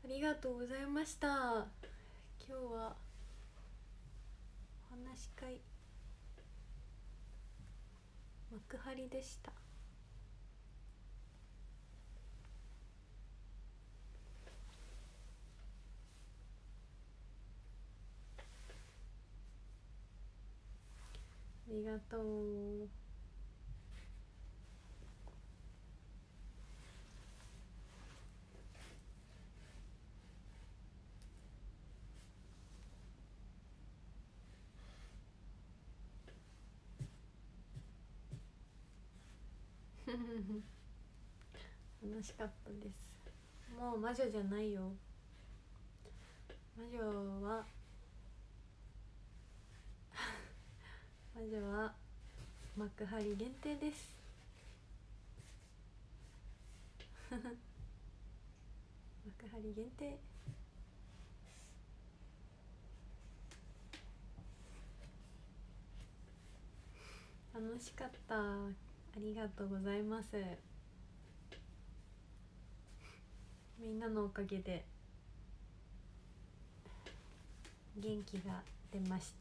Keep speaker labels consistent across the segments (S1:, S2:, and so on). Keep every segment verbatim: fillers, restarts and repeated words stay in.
S1: りがとうございました。今日はお話し会幕張でした。ありがとう。楽しかったです。もう魔女じゃないよ。魔女は魔女は幕張限定です。幕張限定。楽しかった。ありがとうございます。みんなのおかげで元気が出ました。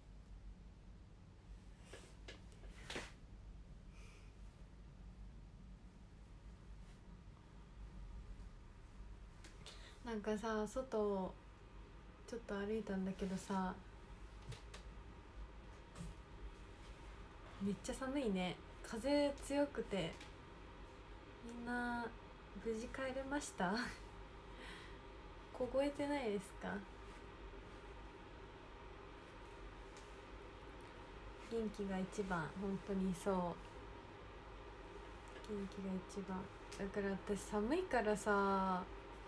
S1: なんかさ、外ちょっと歩いたんだけどさ、めっちゃ寒いね。風強くて。みんな無事帰れました？凍えてないですか？元気が一番。本当にそう、元気が一番だから。私寒いからさ、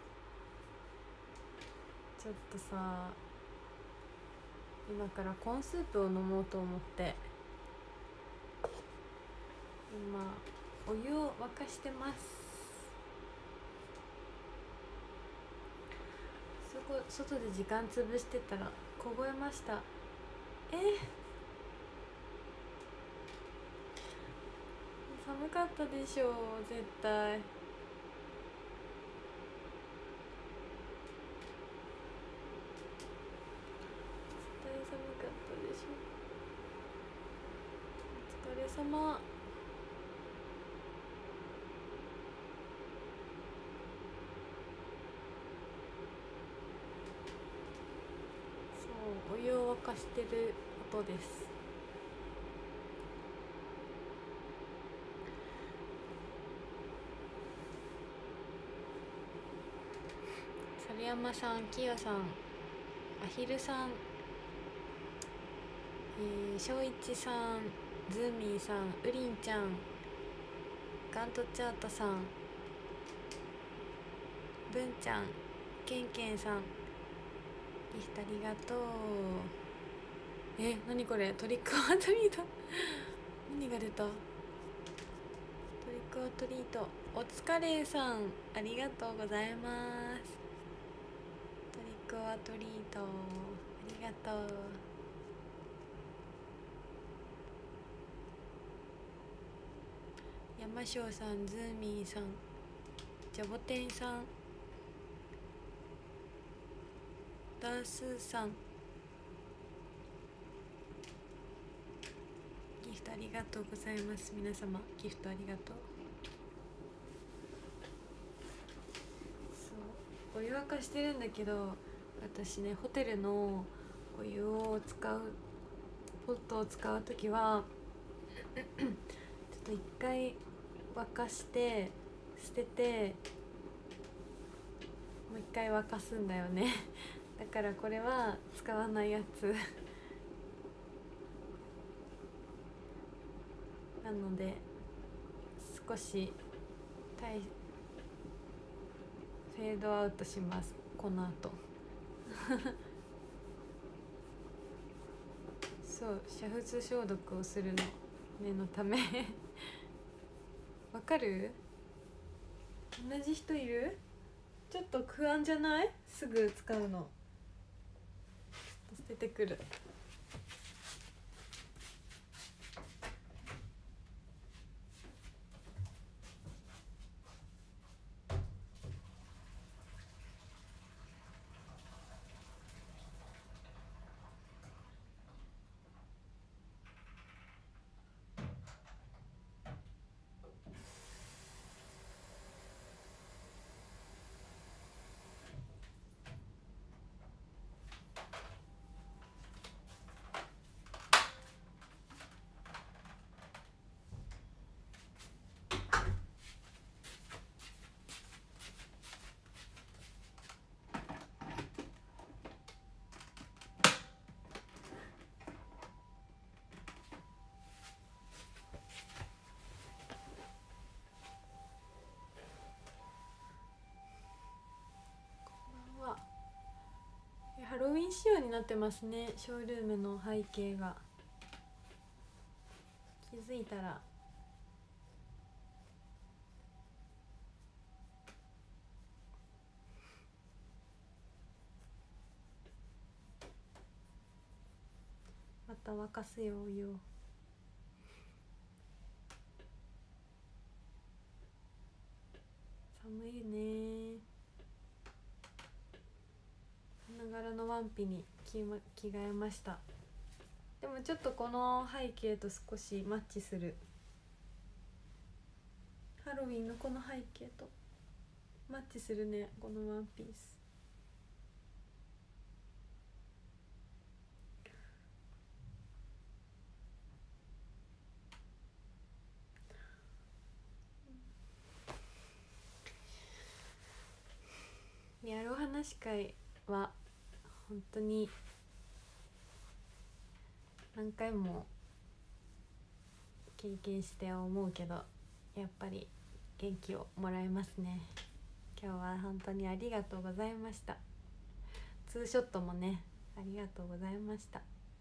S1: ちょっとさ、今からコーンスープを飲もうと思って、今お湯を沸かしてます。そこ外で時間潰してたら凍えました。えー、寒かったでしょ絶対。絶対寒かったでしょ。お疲れ様。そう、お湯を沸かしてる音です。猿山さん、きよさん、あひるさん、えー、しょういちさん、ズーミーさん、うりんちゃん、ガントチャートさん、ぶんちゃん、けんけんさん、ギフトありがとう。え、なにこれ、トリックオアトリート何が出た？トリックオアトリート。お疲れさん、ありがとうございます。トリックオアトリート、ありがとう。山椒さん、ズーミーさん、ジャボテンさん、ダースーさん、ギフトありがとうございます。皆様ギフトありがとう。そう、お湯沸かしてるんだけど、私ね、ホテルのお湯を使うポットを使うときはちょっと一回沸かして捨てて、もう一回沸かすんだよねだからこれは使わないやつなので、少しタイフェードアウトします、この後そう、煮沸消毒をするの、念のためわかる？同じ人いる？ちょっと不安じゃない？すぐ使うの。ちょっと捨ててくる。 なってますね、ショールームの背景が。気づいたらまた沸かすよお湯を。寒いね。花柄のワンピに着,、ま、着替えました。でもちょっとこの背景と少しマッチする。ハロウィンのこの背景とマッチするね、このワンピース。リアルお話し会は本当に何回も経験して思うけど、やっぱり元気をもらえますね。今日は本当にありがとうございました。ツーショットもね、ありがとうございました。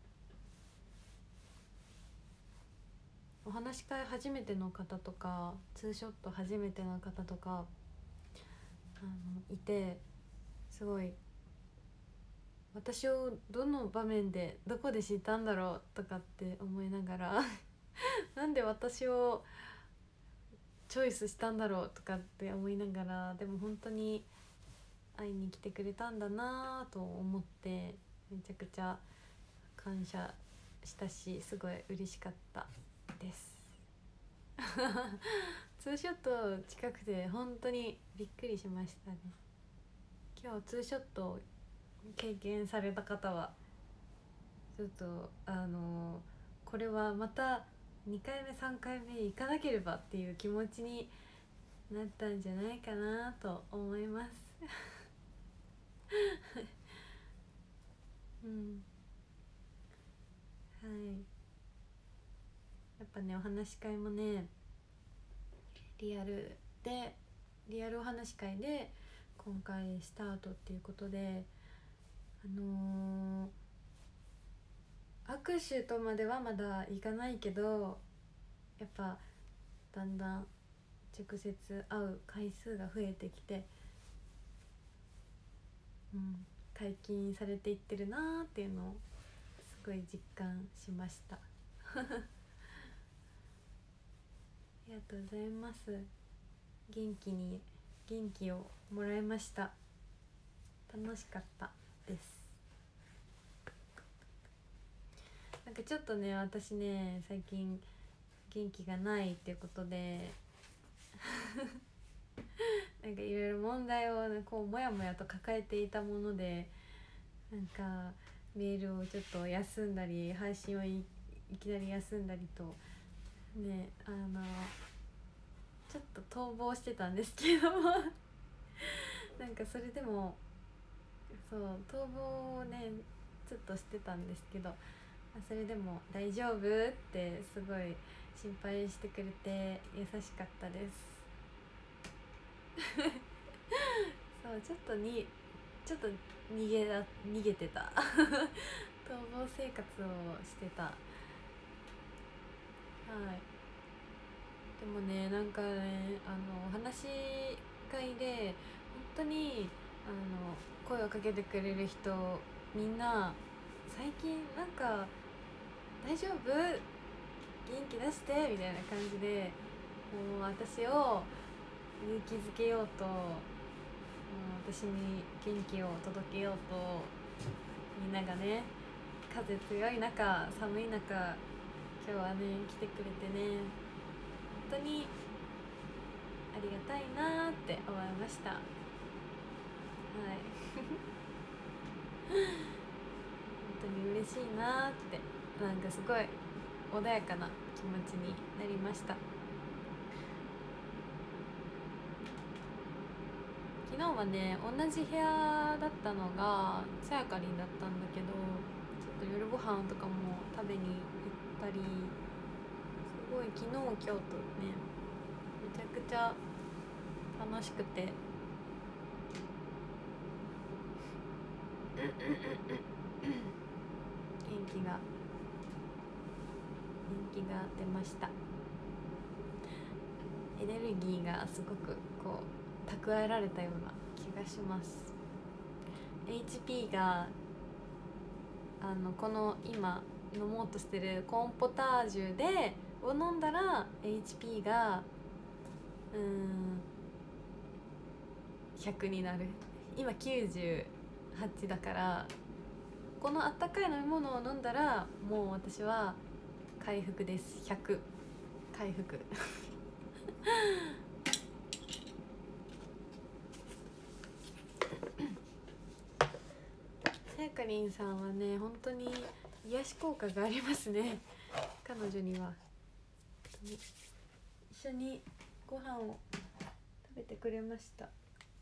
S1: お話し会初めての方とか、ツーショット初めての方とかあのいて、すごい私をどの場面でどこで知ったんだろうとかって思いながらなんで私をチョイスしたんだろうとかって思いながら、でも本当に会いに来てくれたんだなと思って、めちゃくちゃ感謝したし、すごい嬉しかったですツーショット近くて本当にびっくりしましたね。今日ツーショットを経験された方はちょっとあのこれはまたにかいめさんかいめ行かなければっていう気持ちになったんじゃないかなと思いますうんはい、やっぱねお話し会もねリアルでリアルお話し会で今回スタートっていうことで、あのー、握手とまではまだいかないけど、やっぱだんだん直接会う回数が増えてきて、うん、解禁されていってるなーっていうのをすごい実感しましたありがとうございます。元気に元気をもらいました。楽しかったです。なんかちょっとね、私ね最近元気がないっていうことでなんかいろいろ問題を、ね、こうモヤモヤと抱えていたもので、なんかメールをちょっと休んだり、配信を い, いきなり休んだりとね、あのちょっと逃亡してたんですけどなんかそれでもそう逃亡をねちょっとしてたんですけど、それでも大丈夫ってすごい心配してくれて優しかったですそうちょっとにちょっと逃げだ逃げてた逃亡生活をしてた。はい。でもね、なんかね、あの話し会で本当にあの声をかけてくれる人みんな最近なんか大丈夫元気出してみたいな感じで、もう私を勇気づけようと、もう私に元気を届けようと、みんながね風強い中寒い中今日はね来てくれてね、本当にありがたいなって思いました。はい本当に嬉しいなって、なんかすごい穏やかな気持ちになりました。昨日はね同じ部屋だったのがさやかりんだったんだけど、ちょっと夜ご飯とかも食べに行ったり、すごい昨日今日とねめちゃくちゃ楽しくて気が元気が出ました。エネルギーがすごくこう蓄えられたような気がします。 エイチピー があのこの今飲もうとしてるコーンポタージュでを飲んだら エイチピー がうーんひゃくになる。今きゅうじゅうはちだから、このあったかい飲み物を飲んだらもう私は回復です。ひゃく回復さやかりんさんはね本当に癒し効果がありますね。彼女には一緒にご飯を食べてくれました。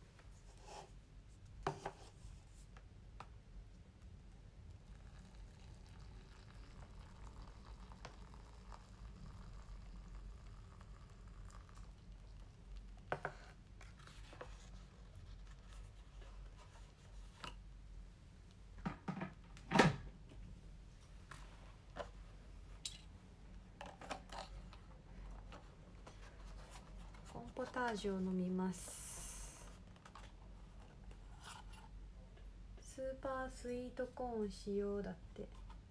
S1: コーンポタージュを飲みます。スーパースイートコーン使用だって。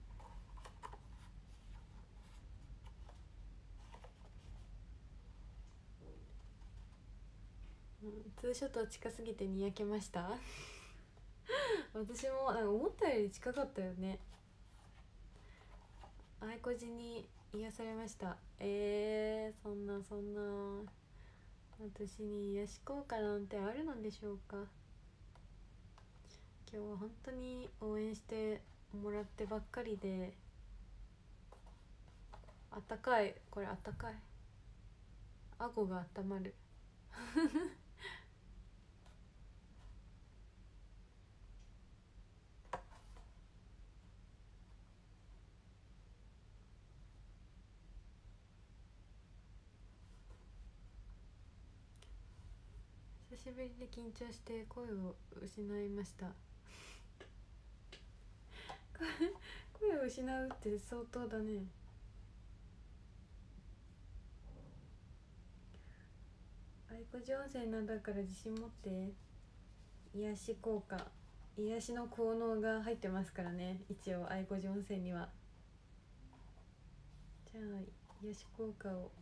S1: うん、ツーショット近すぎてにやけました私もなんか思ったより近かったよね。あいこじに癒されました。えー、そんなそんな私に癒し効果なんてあるのでしょうか。今日は本当に応援してもらってばっかりで、あったかい、これあったかい、顎が温まる久しぶりで緊張して声を失いました声を失うって相当だね。愛子寺温泉なんだから自信持って。癒し効果、癒しの効能が入ってますからね、一応愛子寺温泉には。じゃあ癒し効果を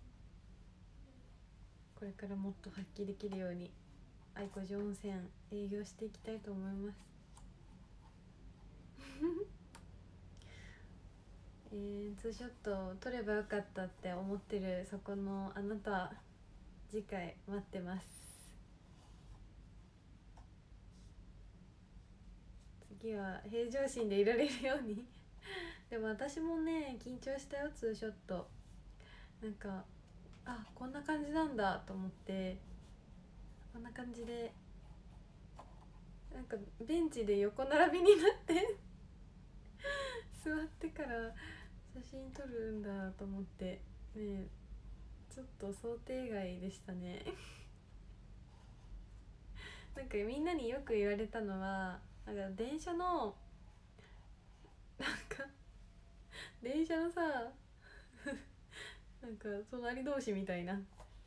S1: これからもっと発揮できるように愛子寺温泉営業していきたいと思いますえー、ツーショット撮ればよかったって思ってるそこのあなた、次回待ってます。次は平常心でいられるようにでも私もね緊張したよ、ツーショット。なんかあこんな感じなんだと思って、こんな感じでなんかベンチで横並びになって座ってから写真撮るんだと思ってね、ちょっと想定外でしたねなんかみんなによく言われたのは、なんか電車のなんか電車のさなんか隣同士みたいな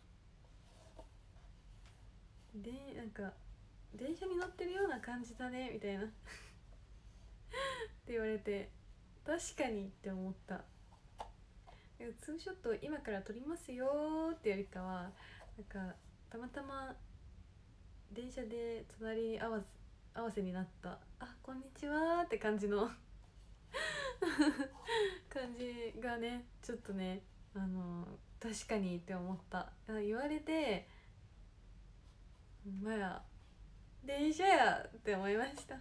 S1: で、なんか電車に乗ってるような感じだねみたいなって言われて、確かにって思った。ツーショット今から撮りますよってよりかは、なんかたまたま電車で隣に合わせ合わせになった、あこんにちはって感じの感じがね、ちょっとね、あの確かにって思った。言われて、まや電車やって思いました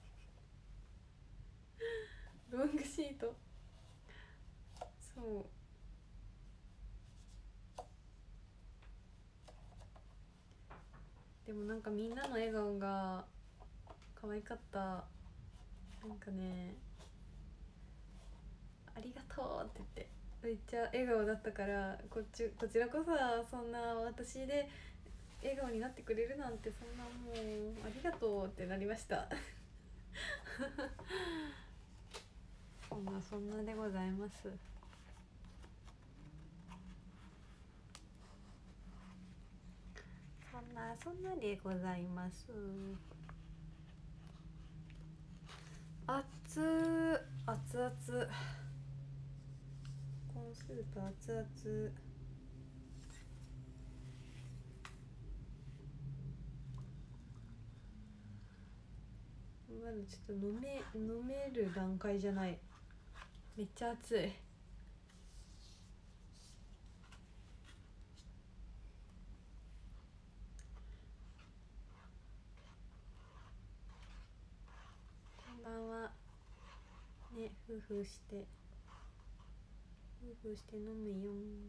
S1: ロングシート、そうでもなんかみんなの笑顔が可愛かった。なんかね、ありがとうって言ってめっちゃ笑顔だったから、こっちこちらこそそんな私で笑顔になってくれるなんて、そんなもうありがとうってなりましたそんなそんなでございます。そんなそんなでございます。熱々熱々コーンスープ熱々。まだちょっと飲め飲める段階じゃない。めっちゃ熱い。こんばんは。ね、夫婦して夫婦して飲むよ。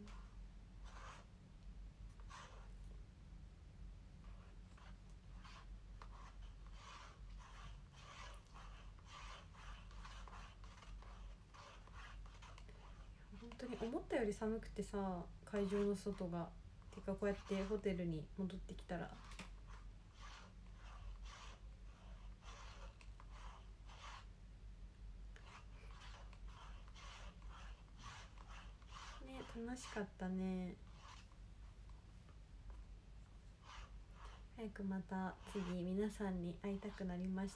S1: 本当に思ったより寒くてさ、会場の外が。てかこうやってホテルに戻ってきたらね、楽しかったね。早くまた次皆さんに会いたくなりました。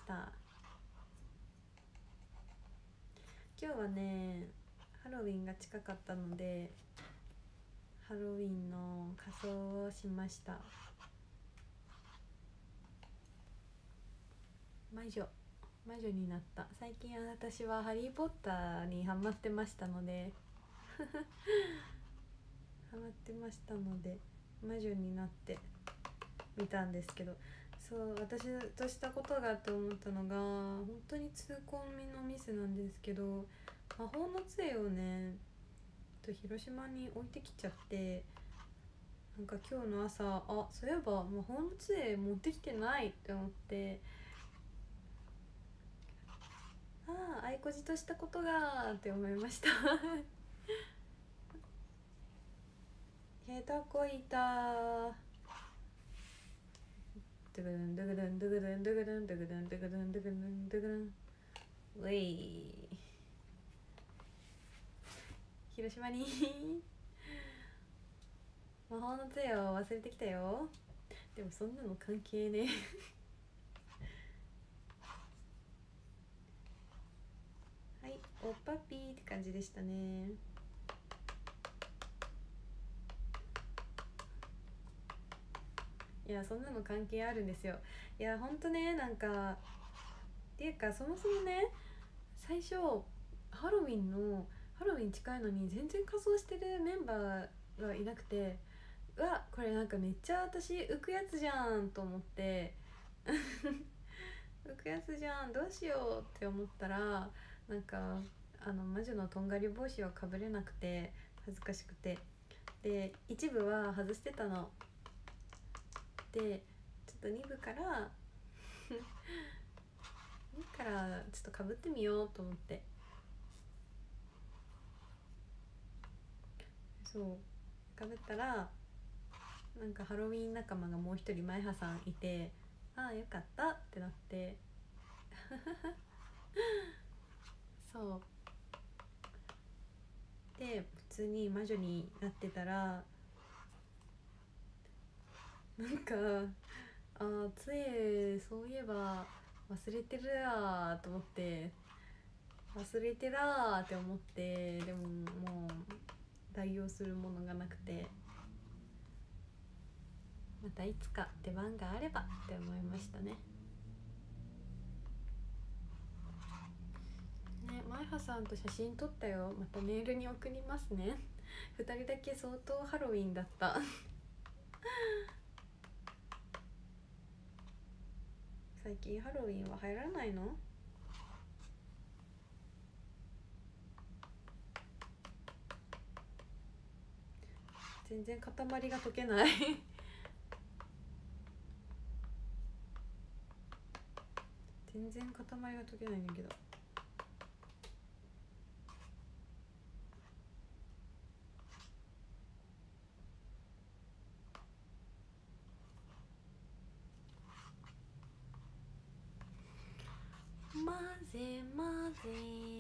S1: 今日はね、ハロウィンが近かったのでハロウィンの仮装をしました。魔女魔女になった。最近私はハリーポッターにハマってましたのでハマってましたので魔女になってみたんですけど、そう私としたことがと思ったのが本当に痛恨のミスなんですけど、魔法の杖をね広島に置いてきちゃって、なんか今日の朝、あ、そういえば魔法の杖持ってきてないって思って、ああ、あいこじとしたことがって思いました下手こいた。ドゥグルンドゥグルンドゥグルンドゥグルンドゥグルンドゥグルンドゥグルンドゥグルンウェイ広島に魔法の杖を忘れてきたよ。でもそんなの関係ねはい、おっぱぴーって感じでしたね。いや、そんなの関係あるんですよ。いや、ほんとね、なんかっていうかそもそもね、最初ハロウィンのハロウィン近いのに全然仮装してるメンバーがいなくて、うわ、これなんかめっちゃ私浮くやつじゃんと思って浮くやつじゃん、どうしようって思ったら、なんかあの魔女のとんがり帽子をかぶれなくて恥ずかしくて、で一部は外してたので、ちょっとに部からに部からちょっとかぶってみようと思って、そうかぶったら、なんかハロウィン仲間がもう一人前葉さんいて、ああよかったってなってそうで普通に魔女になってたら、なんかあー杖そういえば忘れてるやーと思って、忘れてらーって思って、でももう代用するものがなくて、またいつか出番があればって思いましたね。ね、前葉さんと写真撮ったよ。またメールに送りますねふたりだけ相当ハロウィンだった最近ハロウィンは流行らないの？全然塊が溶けない全然塊が溶けないんだけど。 ぜまぜ。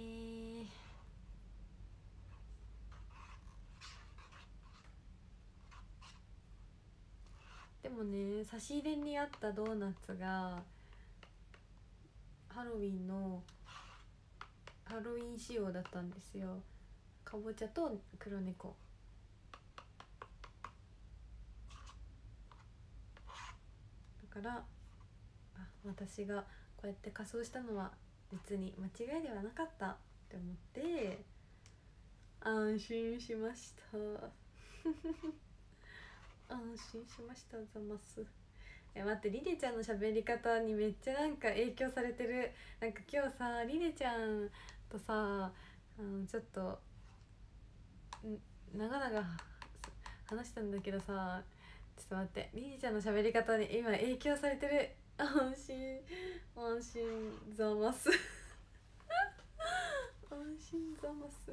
S1: でもね、差し入れにあったドーナツがハロウィンのハロウィン仕様だったんですよ。かぼちゃと黒猫。だからあ、私がこうやって仮装したのは別に間違いではなかったって思って安心しました安心しましたざますえ待って、リレちゃんの喋り方にめっちゃなんか影響されてる。なんか今日さ、リレちゃんとさ、あのちょっと長々話したんだけどさ、ちょっと待って、リレちゃんの喋り方に今影響されてる。安心安心ざます安心ざます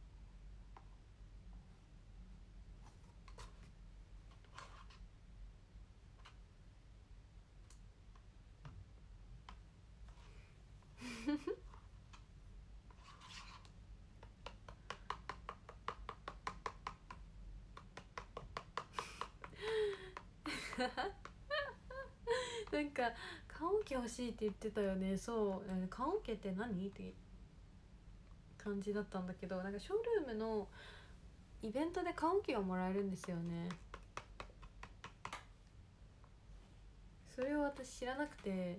S1: なんか棺桶欲しいって言ってたよね。そう、棺桶って何って感じだったんだけど、なんかショールームのイベントで棺桶がもらえるんですよね。それを私知らなくて、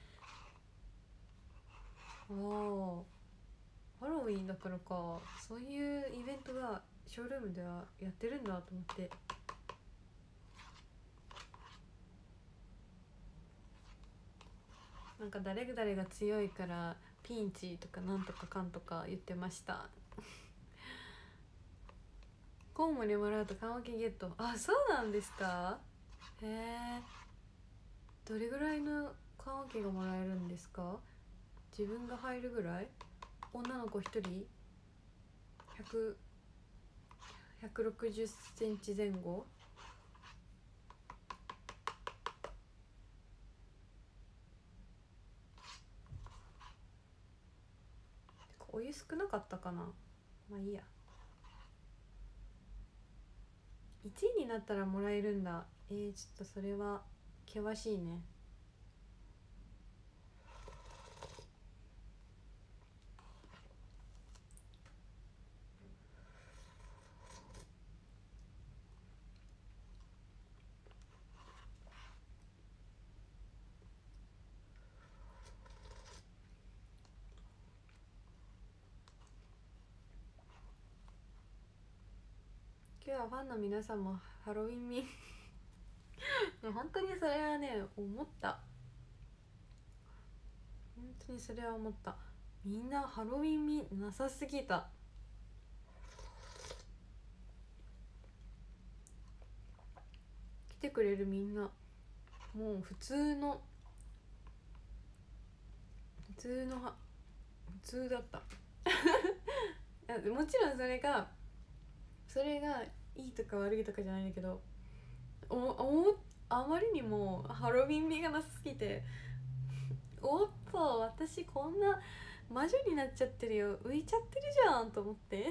S1: ああハロウィンだからか、そういうイベントがショールームではやってるんだと思って。なんか誰々が強いからピンチとかなんとかかんとか言ってましたコウモリもらうと棺桶ゲット。あ、そうなんですか。へえ。どれぐらいの棺桶がもらえるんですか。自分が入るぐらい。女の子ひとりひゃく、ひゃくろくじゅっセンチ前後。お湯少なかったかな。まあいいや。いちいになったらもらえるんだ。えー、ちょっとそれは険しいね。今日はファンの皆さんもハロウィンミ本当にそれはね思った。本当にそれは思った。みんなハロウィン味なさすぎた。来てくれるみんなもう普通の普通のは普通だったもちろんそれがそれがいいとか悪いとかじゃないんだけど、おおあまりにもハロウィン味がなさすぎておっと私こんな魔女になっちゃってるよ、浮いちゃってるじゃんと思って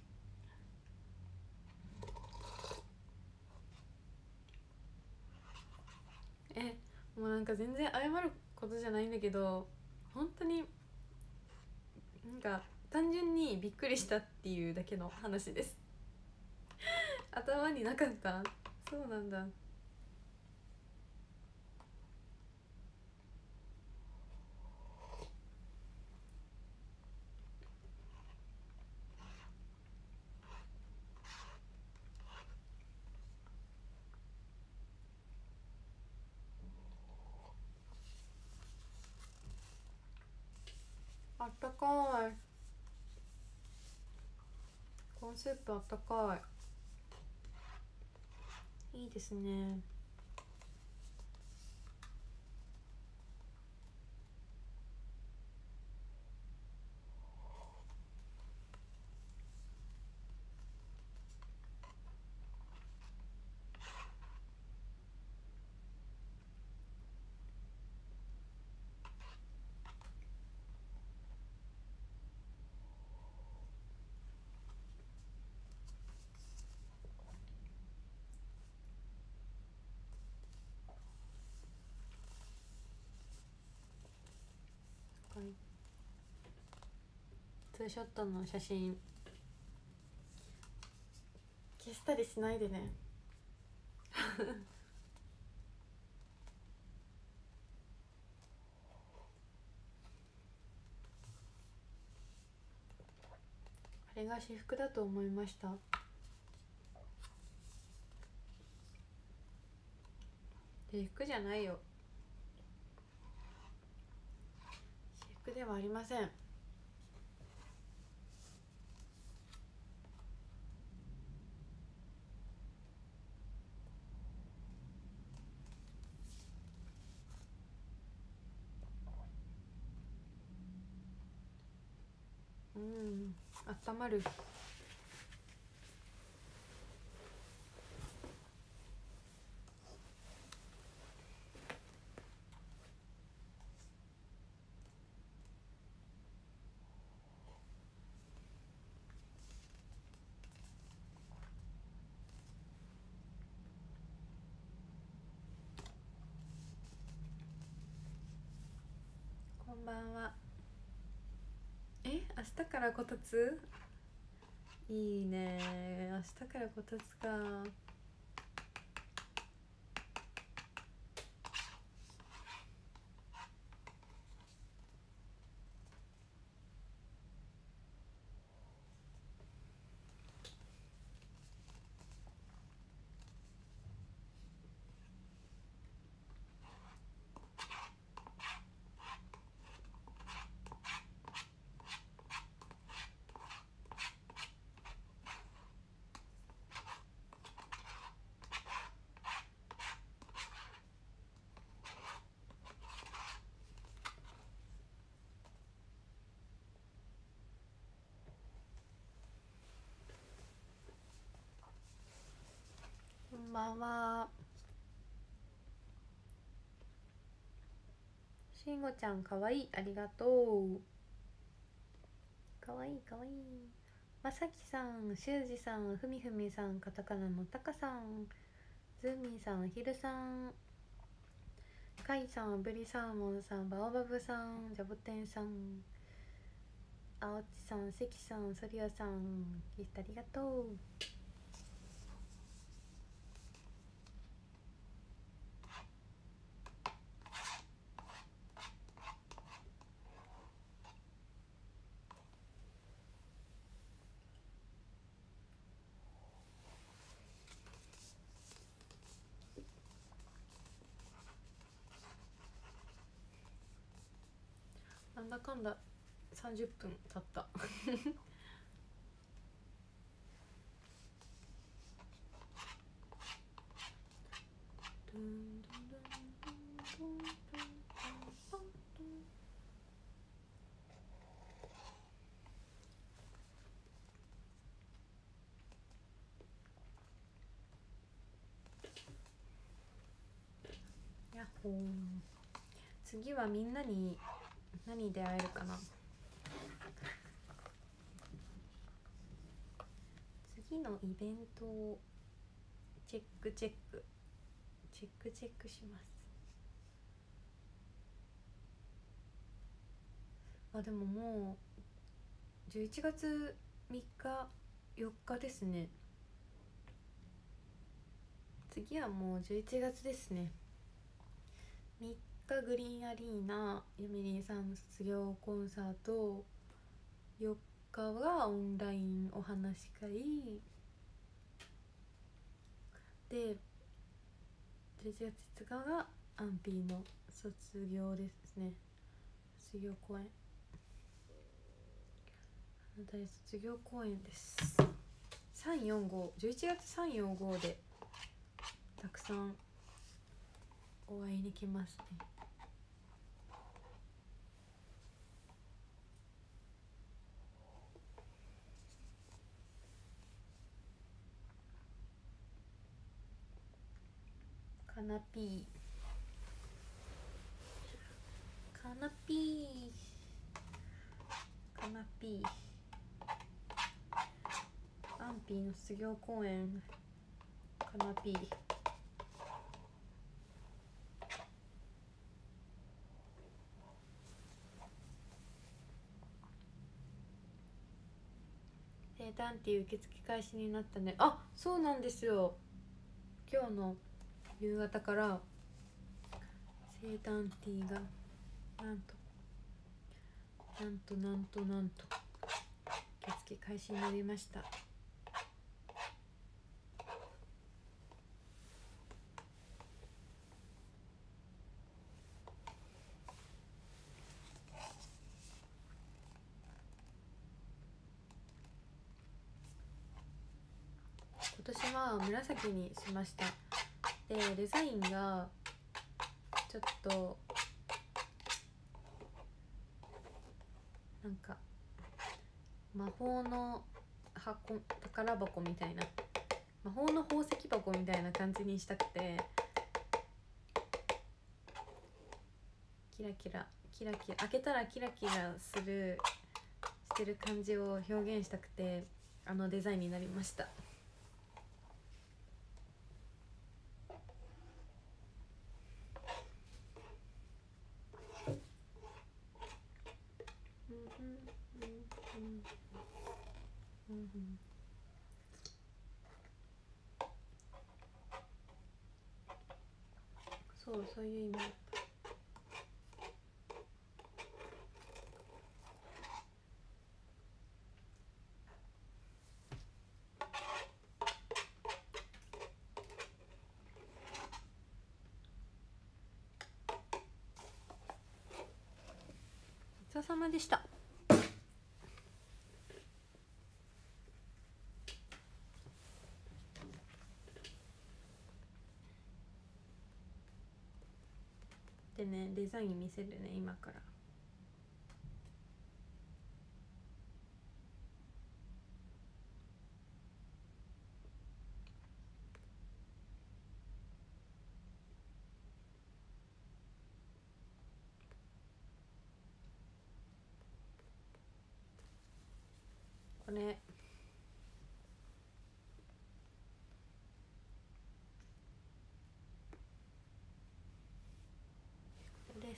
S1: えもうなんか全然謝ることじゃないんだけど、本当になんか単純にびっくりしたっていうだけの話です頭になかった。そうなんだ。あったかい。コーンスープあったかい。いいですね。 ツーショットの写真消したりしないでねあれが私服だと思いました。私服じゃないよ。私服ではありません。うん、あったまる。こんばんは。え、明日からこたつ？いいね。明日からこたつか。こんばんは。しんごちゃんかわいい、ありがとう。かわいいかわいい。まさきさん、しゅうじさん、ふみふみさん、カタカナのたかさん、ズーミンさん、ひるさん、かいさん、ブリサーモンさん、バオバブさん、ジャボテンさん、あおちさん、せきさん、ソリオさん、ギフトありがとう。なんだかんださんじゅっぷん経ったやっほー。次はみんなに何で会えるかな。次のイベントをチェックチェックチェックチェックします。あ、でももうじゅういちがつみっかよっかですね。次はもうじゅういちがつですね。みっかグリーンアリーナゆみりんさんの卒業コンサート、よっかはオンラインお話し会で、じゅういちがついつかがアンピーの卒業ですね。卒業公演、あなたへ卒業公演です。さん、よん、ご、じゅういちがつさん、よん、ごでたくさんお会いできますね。カナピーカナピーカナピーアンピーの卒業公演、カナピー誕ティー受付開始になったね。あ、そうなんですよ。今日の夕方から生誕ティーがなんとなんとなんとなんと受付開始になりました。今年は紫にしました。でデザインがちょっとなんか魔法の箱宝箱みたいな魔法の宝石箱みたいな感じにしたくて、キラキラキラキラ開けたらキラキラするしてる感じを表現したくて、あのデザインになりました。そうそういう意味。ごちそうさまでした。でね、デザイン見せるね、今から。これです。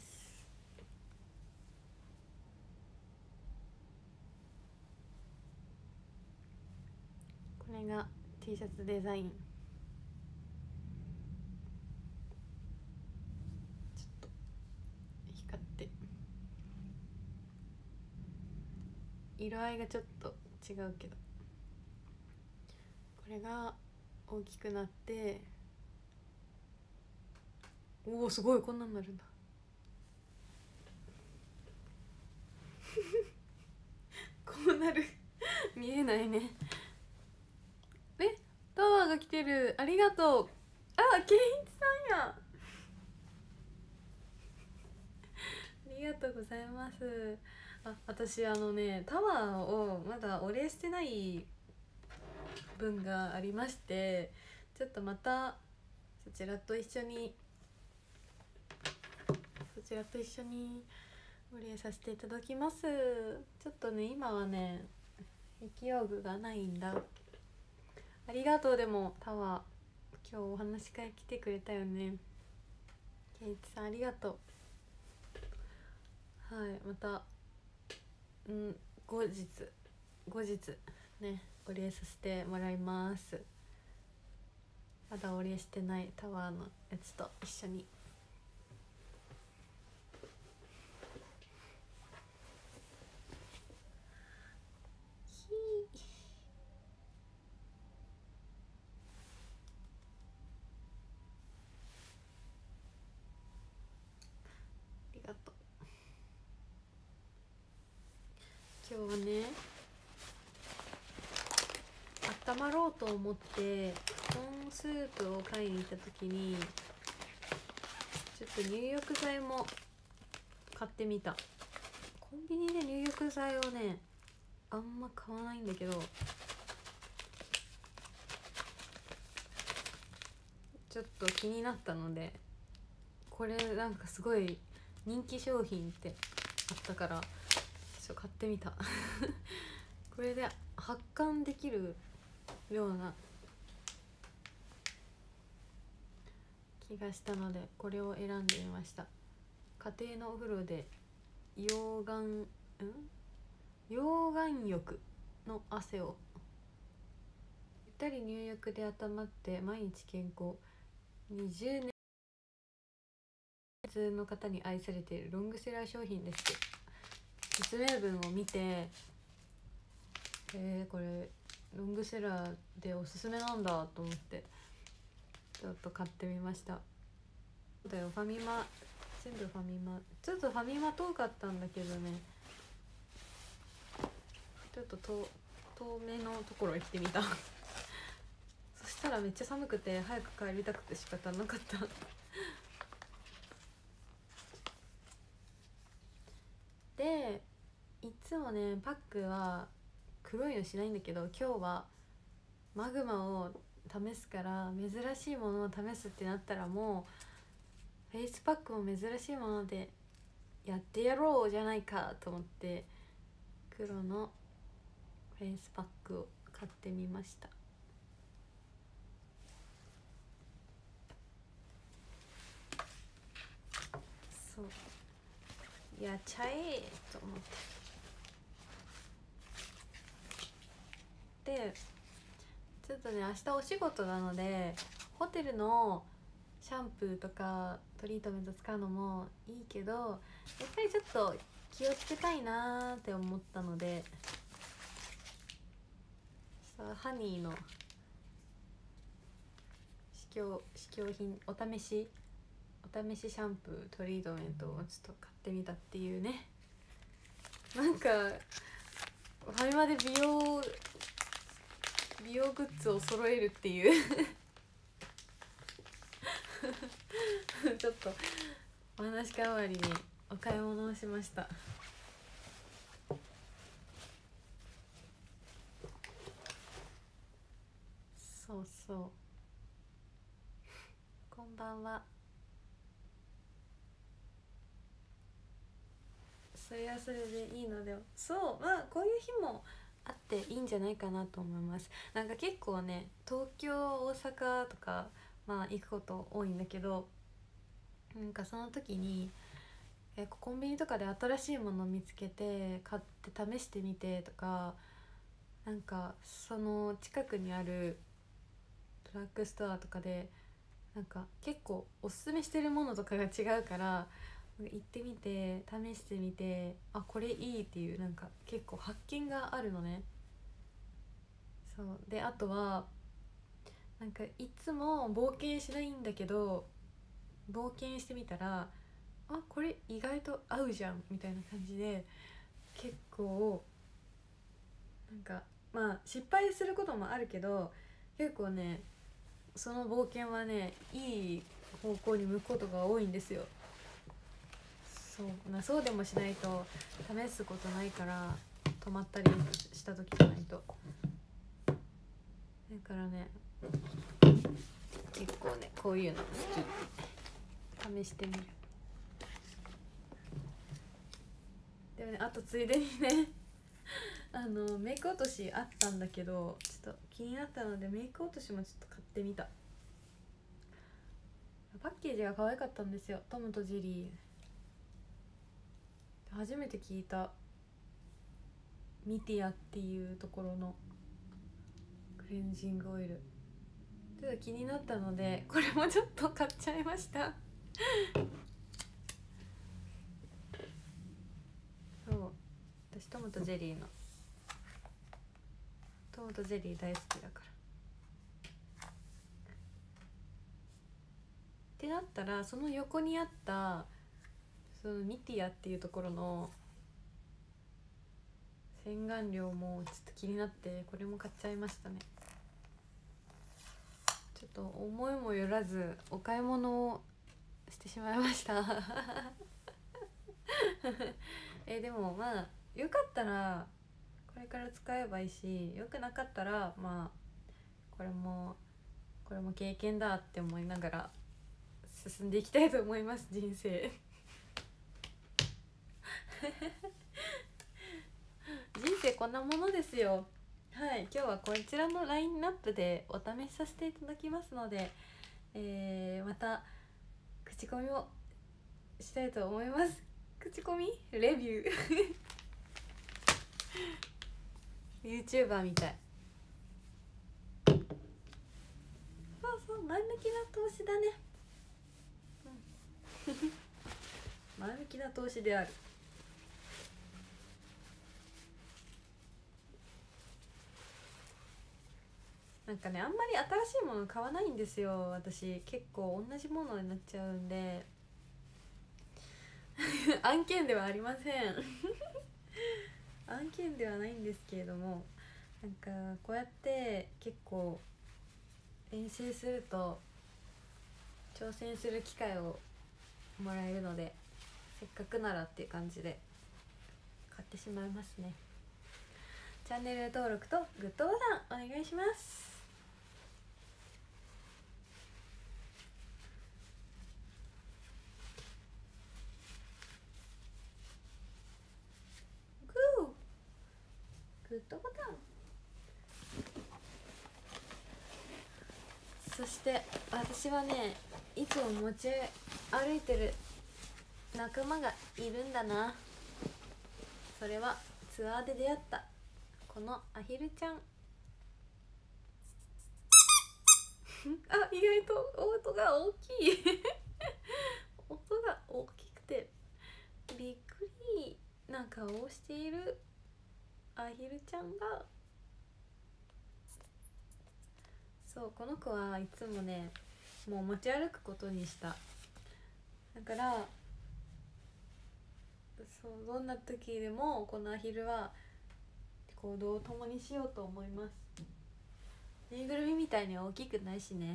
S1: これが T シャツデザイン。ちょっと光って色合いがちょっと違うけど、これが大きくなって、おおすごい、こんなになるんだこうなる見えないね。え、タワーが来てる、ありがとう。あ、ケンイチさんやありがとうございます。あ、私あのねタワーをまだお礼してない分がありまして、ちょっとまたそちらと一緒にそちらと一緒にお礼させていただきます。ちょっとね今はね壁用具がないんだ。ありがとう。でもタワー今日お話し会来てくれたよね。ケイチさんありがとう。はい、またうん後日後日ねお礼させてもらいます。まだお礼してないタワーのやつと一緒に。ありがとう。今日はね温まろうと思ってコーンスープを買いに行った時にちょっと入浴剤も買ってみた。コンビニで入浴剤をねあんま買わないんだけど、ちょっと気になったので、これなんかすごい人気商品ってあったからちょっと買ってみたこれで発汗できるような気がしたのでこれを選んでみました。家庭のお風呂で溶岩ん溶岩浴の汗をったり入浴で温まって毎日健康、にじゅうねん普通の方に愛されているロングセラー商品ですって。説明文を見て、えー、これロングセラーでおすすめなんだと思ってちょっと買ってみました。だよ、ファミマ、全部ファミマ。ちょっとファミマ遠かったんだけどね、ちょっと遠遠めのところ行ってみたそしたらめっちゃ寒くて早く帰りたくて仕方なかったで、いつもねパックは黒いのしないんだけど、今日はマグマを試すから、珍しいものを試すってなったらもうフェイスパックも珍しいものでやってやろうじゃないかと思って黒のフェイスパックを買ってみました。そうやっちゃえと思ってで、ちょっとね明日お仕事なのでホテルのシャンプーとかトリートメント使うのもいいけど、やっぱりちょっと気をつけたいなーって思ったので、さあハニーの試供試供品、お試しお試しシャンプートリートメントをちょっと買ってみたっていうね。なんかファミマで美容美容グッズを揃えるっていうちょっとお話代わりにお買い物をしました。そうそう、こんばんは。それはそれでいいので、そうまあこういう日もあっていいんじゃないかなと思います。なんか結構ね東京大阪とかまあ行くこと多いんだけど、なんかその時にえコンビニとかで新しいものを見つけて買って試してみてとか、なんかその近くにあるドラッグストアとかでなんか結構おすすめしてるものとかが違うから、行ってみて試してみて、あこれいいっていうなんか結構発見があるのね。そうで、あとはなんかいつも冒険しないんだけど、冒険してみたらあこれ意外と合うじゃんみたいな感じで、結構なんかまあ失敗することもあるけど、結構ねその冒険はねいい方向に向くことが多いんですよ。そうな、そうでもしないと試すことないから、止まったりした時じゃないと。だからね結構ねこういうの好き、試してみる。でもね、あとついでにねあのメイク落としあったんだけど、ちょっと気になったのでメイク落としもちょっと買ってみた。パッケージが可愛かったんですよ。トムとジェリー、初めて聞いたミティアっていうところのクレンジングオイル、ちょっと気になったのでこれもちょっと買っちゃいましたそう、私トムとジェリーのトムとジェリー大好きだから。ってなったらその横にあったそのミティアっていうところの洗顔料もちょっと気になってこれも買っちゃいましたね。ちょっと思いもよらずお買い物をしてしまいましたえでもまあよかったらこれから使えばいいし、よくなかったらまあこれもこれも経験だって思いながら進んでいきたいと思います、人生人生こんなものですよ。はい、今日はこちらのラインナップでお試しさせていただきますので、えー、また口コミをしたいと思います。口コミレビューYouTuber みたい。 そう前向きな投資だね、うん、前向きな投資である。なんかねあんまり新しいもの買わないんですよ私。結構同じものになっちゃうんで案件ではありません案件ではないんですけれども、なんかこうやって結構遠征すると挑戦する機会をもらえるので、せっかくならっていう感じで買ってしまいますね。チャンネル登録とグッドボタンお願いします。グーグッドボタン。そして私はねいつも持ち歩いてる仲間がいるんだな。それはツアーで出会ったこのアヒルちゃんあ、意外と音が大きい音が大きくてびっくりな顔をしているアヒルちゃんが、そう、この子はいつもねもう持ち歩くことにした。だからそうどんな時でもこのアヒルは行動を共にしようと思います。ぬいぐるみみたいに大きくないしね。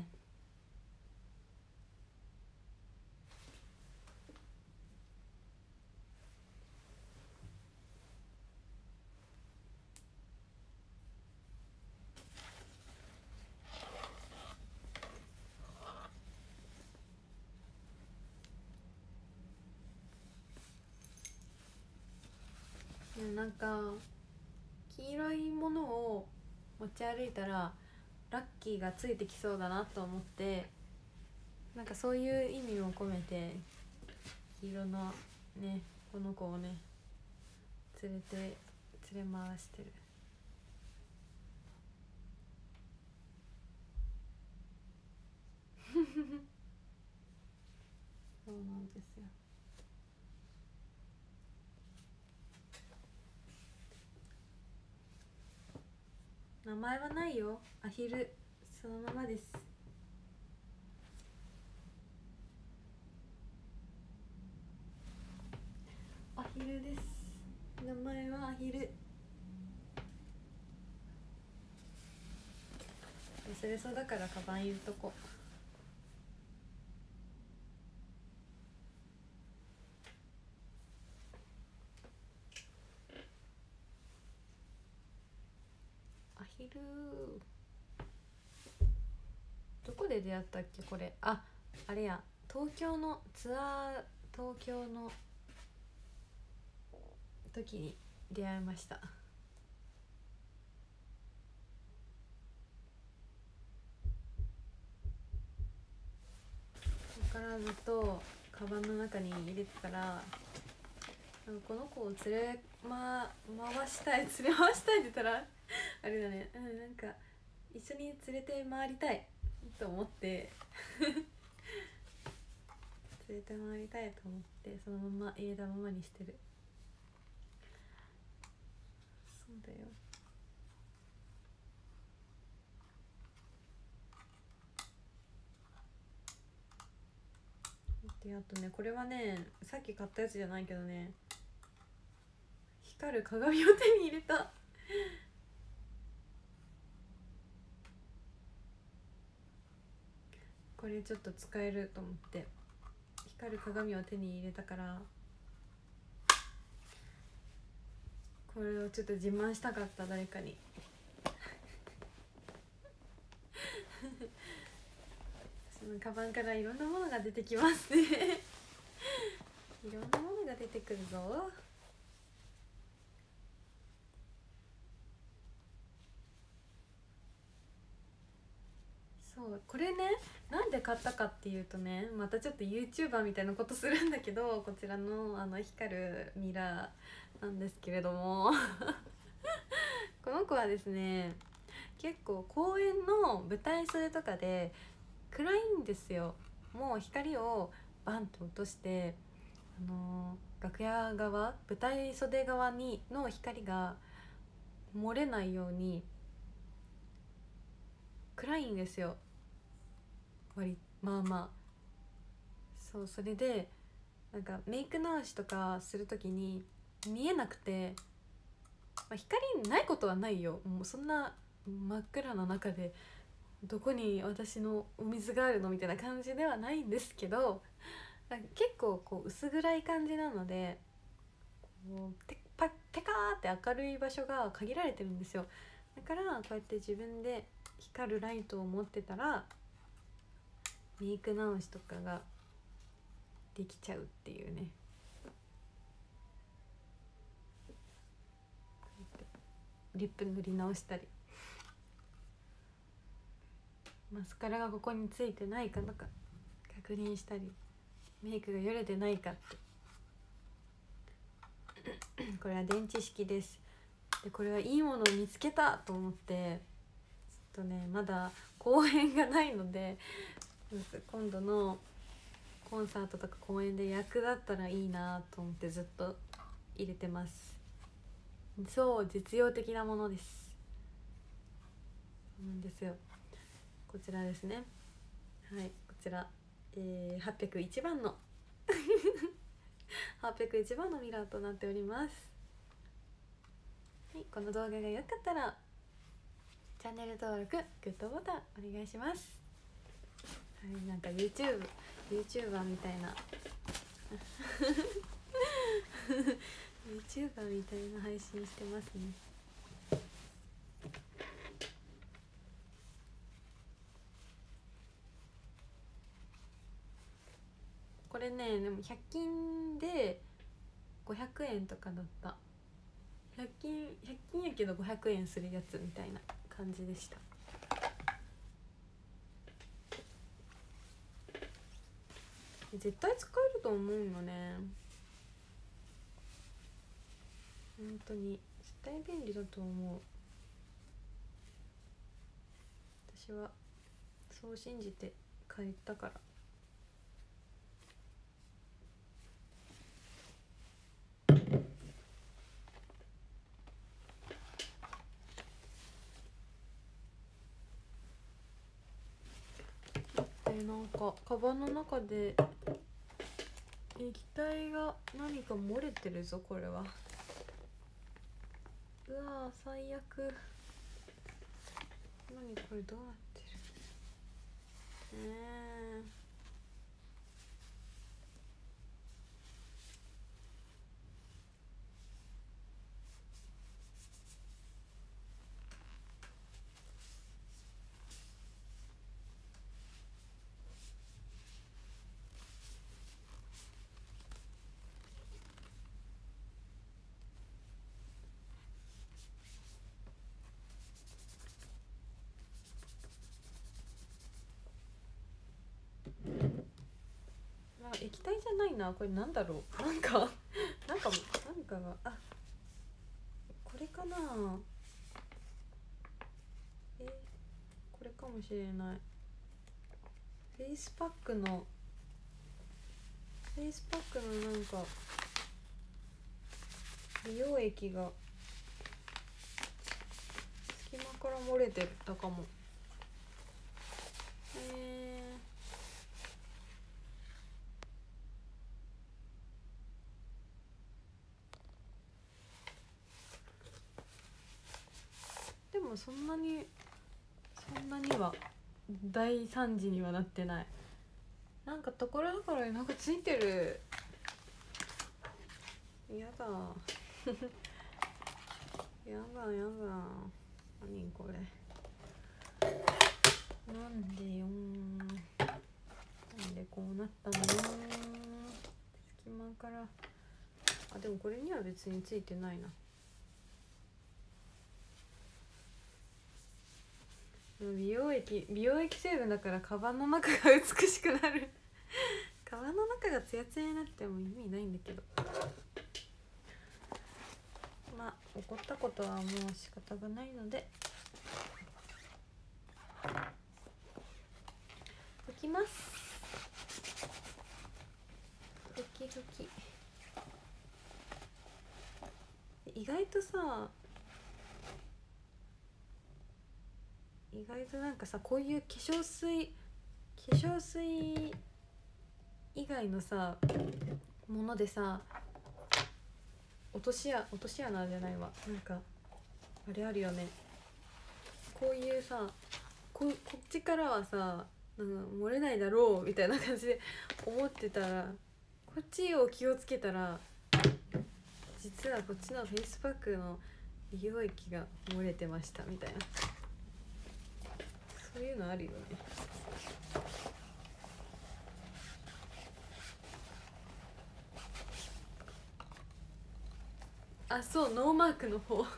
S1: なんか黄色いものを持ち歩いたらラッキーがついてきそうだなと思って、なんかそういう意味を込めて黄色のねこの子をね連れて連れ回してるそうなんですよ。名前はないよ、アヒルそのままです。アヒルです。名前はアヒル。忘れそうだからカバン入れとこ。アヒルどこで出会ったっけこれ。あ、あれや、東京のツアー東京の時に出会いました。そこからずっとカバンの中に入れてたら、この子を連れ、ま、回したい連れ回したいって言ったらあれだね、うん、なんか一緒に連れて回りたいと思って連れて回りたいと思ってそのまま入れたままにしてる。そうだよ。であとね、これはねさっき買ったやつじゃないけどね、光る鏡を手に入れたこれちょっと使えると思って光る鏡を手に入れたから、これをちょっと自慢したかった誰かにそのカバンからいろんなものが出てきますねいろんなものが出てくるぞ。そうこれね、なんで買ったかっていうとね、またちょっと YouTuber みたいなことするんだけど、こちらのあの光るミラーなんですけれどもこの子はですね、結構公演の舞台袖とかで暗いんですよ。もう光をバンと落として、あのー、楽屋側、舞台袖側にの光が漏れないように暗いんですよ。割まあまあそう、それでなんかメイク直しとかするときに見えなくて、まあ、光ないことはないよ、もうそんな真っ暗な中でどこに私のお水があるのみたいな感じではないんですけど、結構こう薄暗い感じなので、こうテパテカーって明るい場所が限られてるんですよ。だからこうやって自分で光るライトを持ってたらメイク直しとかができちゃうっていうね。リップ塗り直したり、マスカラがここについてないかとか確認したり、メイクがよれてないかってこれは電池式です。でこれはいいものを見つけたと思って、ちょっとねまだ公演がないので、今度のコンサートとか公演で役立ったらいいなと思ってずっと入れてます。そう実用的なものです。そうなんですよ。こちらですね。はい、こちら、えー、はっぴゃくいちばんのはっぴゃくいちばんのミラーとなっております。はい、この動画が良かったらチャンネル登録、グッドボタンお願いします。はい、なんか YouTube、YouTuber みたいなYouTuber みたいな配信してますね。これね、でもひゃく均でごひゃくえんとかだった。ひゃく均、ひゃく均やけどごひゃくえんするやつみたいな感じでした。絶対使えると思うよね。本当に絶対便利だと思う。私はそう信じて買ったから。でなんかカバンの中で液体が何か漏れてるぞ。これはうわー最悪。何これどうなってる。えーあ、液体じゃないな。これなんだろう。なんかなんかなんかが、あ、これかな。えこれかもしれない。フェイスパックのフェイスパックのなんか美容液が隙間から漏れてたかも。えー、でもそんなにそんなには大惨事にはなってない。なんかところどころになんかついてる。やだやだやだ。何これ。なんでよん。なんでこうなったのよ。隙間から。あ、でもこれには別についてないな。美容液美容液成分だからカバンの中が美しくなるカバンの中がツヤツヤになっても意味ないんだけど、まあ起こったことはもう仕方がないので、 拭きます。拭き拭き。意外とさ、意外となんかさ、こういう化粧水化粧水以外のさものでさ、落とし穴落とし穴じゃないわ、なんかあれあるよね。こういうさ、こ, こっちからはさ、なんか漏れないだろうみたいな感じで思ってたら、こっちを気をつけたら実はこっちのフェイスパックの美容液が漏れてましたみたいな、そういうのあるよね。あ、そう、ノーマークの方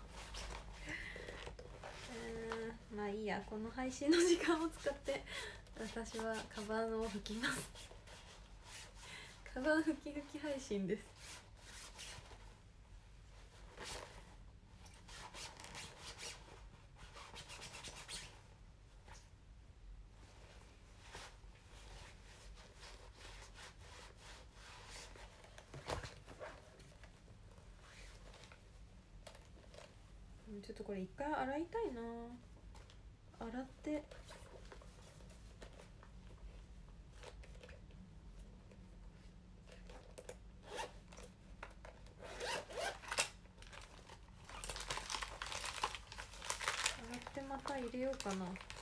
S1: まあいいや、この配信の時間を使って私はカバンを拭きますカバン拭き拭き配信です。ちょっとこれ一回洗いたいな。洗って洗ってまた入れようかな。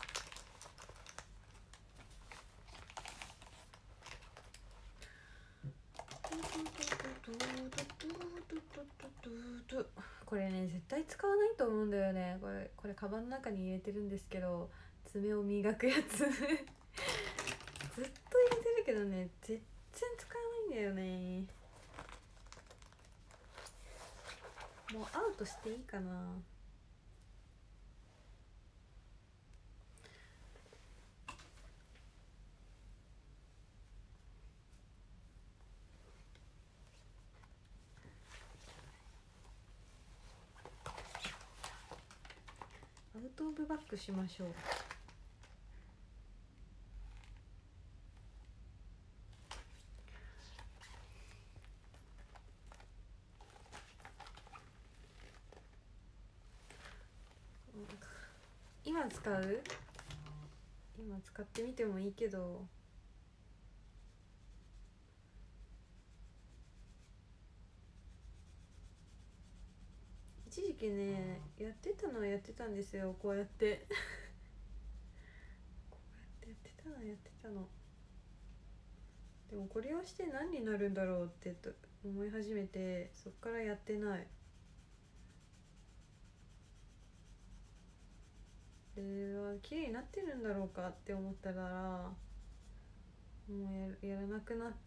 S1: これね絶対使わないと思うんだよね。これこれカバンの中に入れてるんですけど、爪を磨くやつずっと入れてるけどね、全然使わないんだよね。もうアウトしていいかな。アウトオブバッグしましょう。今使う？今使ってみてもいいけど、一時期ねやってたのはやってたんですよ。こうやってこうやってやってたのやってたの。でもこれをして何になるんだろうってと思い始めて、そっからやってない。えー、綺麗になってるんだろうかって思ったらもう や, やらなくなった。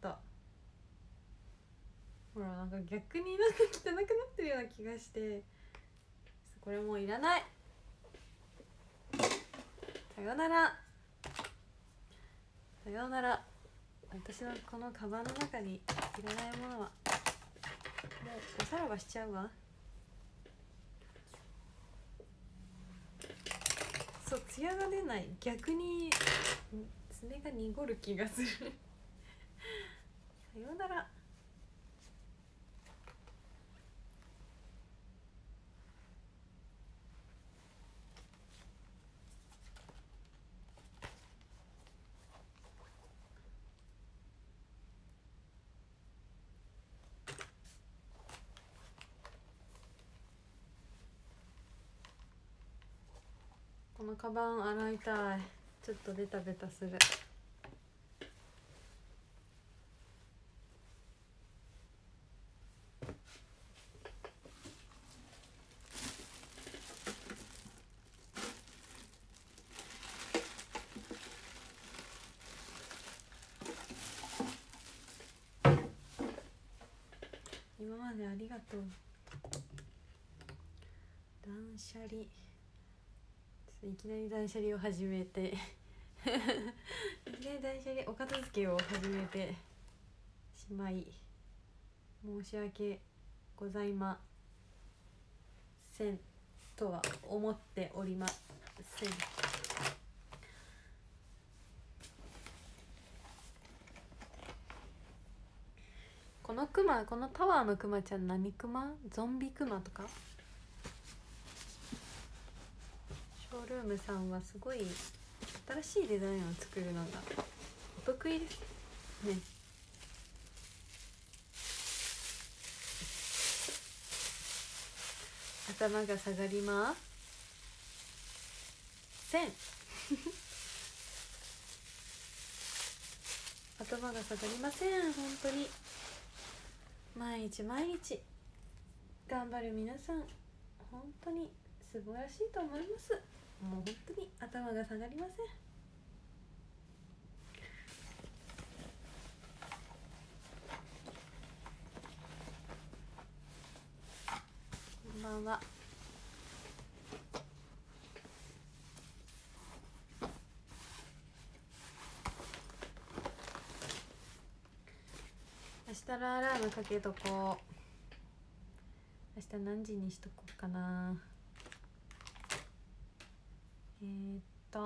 S1: ほらなんか逆になんか汚くなってるような気がして、これもういらない。さよならさよなら。私のこのカバンの中にいらないものはもうおさらばしちゃうわ。そう、ツヤが出ない。逆に爪が濁る気がするさよなら。このカバン洗いたい。ちょっとベタベタする。今までありがとう。断捨離、いきなり断捨離を始めていきなり断捨離お片付けを始めてしまい申し訳ございませんとは思っておりません。 のクマ、このタワーのクマちゃん何クマ？ゾンビクマとか？ショールームさんはすごい新しいデザインを作るのがお得意ですね。頭が下がりません頭が下がりません。本当に毎日毎日頑張る皆さん、本当に素晴らしいと思います。もう本当に頭が下がりません。こんばんは。明日のアラームかけとこう。明日何時にしとこうかな。えー、っと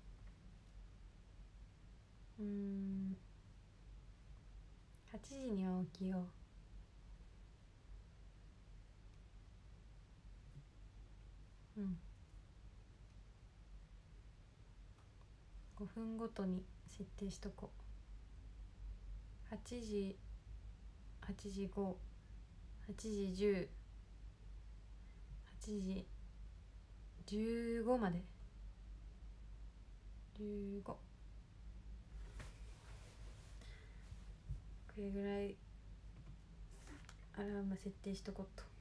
S1: うーんはちじには起きよう。うんごふんごとに設定しとこう。はちじ、はちじご、はちじじゅう、はちじじゅうごまで。じゅうご、これぐらいアラーム設定しとこっと。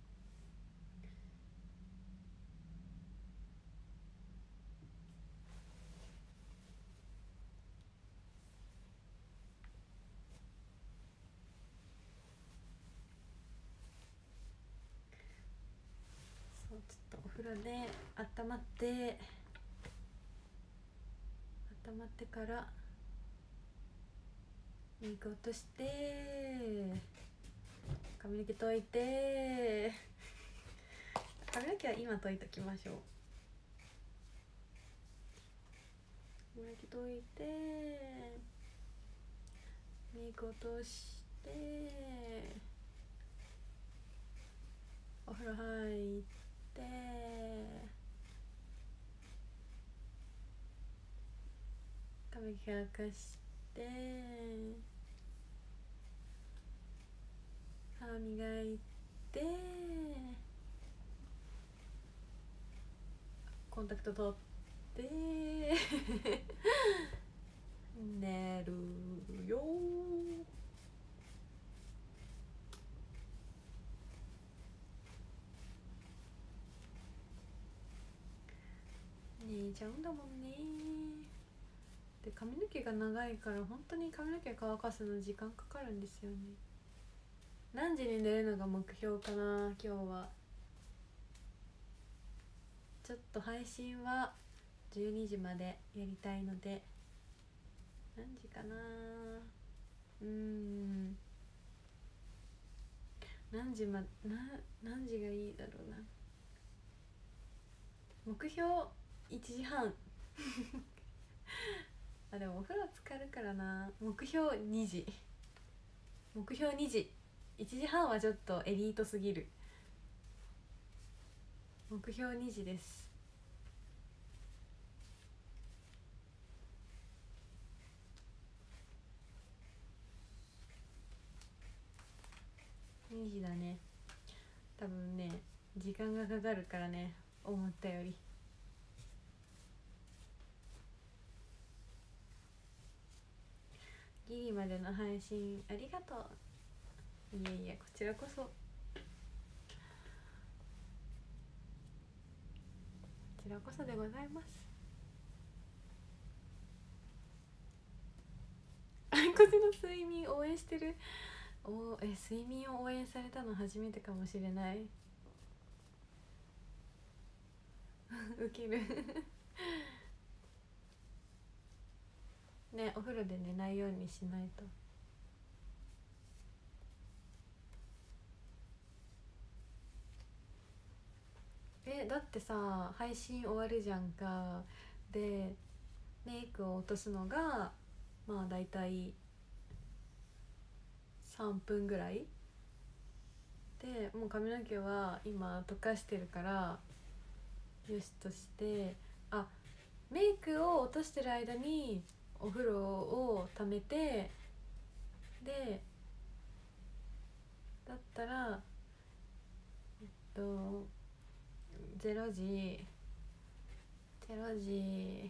S1: そう、ちょっとお風呂で温まって温まってからメイク落として髪の毛溶いて髪の毛は今溶いときましょう。髪の毛溶いてメイク落としてお風呂入って髪の毛乾かして歯磨いてコンタクト取って寝るよ。寝ちゃうんだもんね。で髪の毛が長いから本当に髪の毛乾かすの時間かかるんですよね。何時に寝るのが目標かな今日は。ちょっと配信はじゅうにじまでやりたいので、何時かな。うーん何時まな何時がいいだろうな。目標いちじはんあ、でもお風呂浸かるからな。目標にじ、目標にじ、いちじはんはちょっとエリートすぎる。目標にじです。にじだね。多分ね時間がかかるからね、思ったより。ギリまでの配信ありがとう。いやいや、こちらこそこちらこそでございます。あいこちの睡眠応援してる。おえ睡眠を応援されたの初めてかもしれないウケるね、お風呂で寝ないようにしないと。えだってさ配信終わるじゃんか。でメイクを落とすのがまあだいたいさんぷんぐらいで、もう髪の毛は今溶かしてるからよしとして、あ、メイクを落としてる間にお風呂をためて、でだったらえっとゼロじゼロじ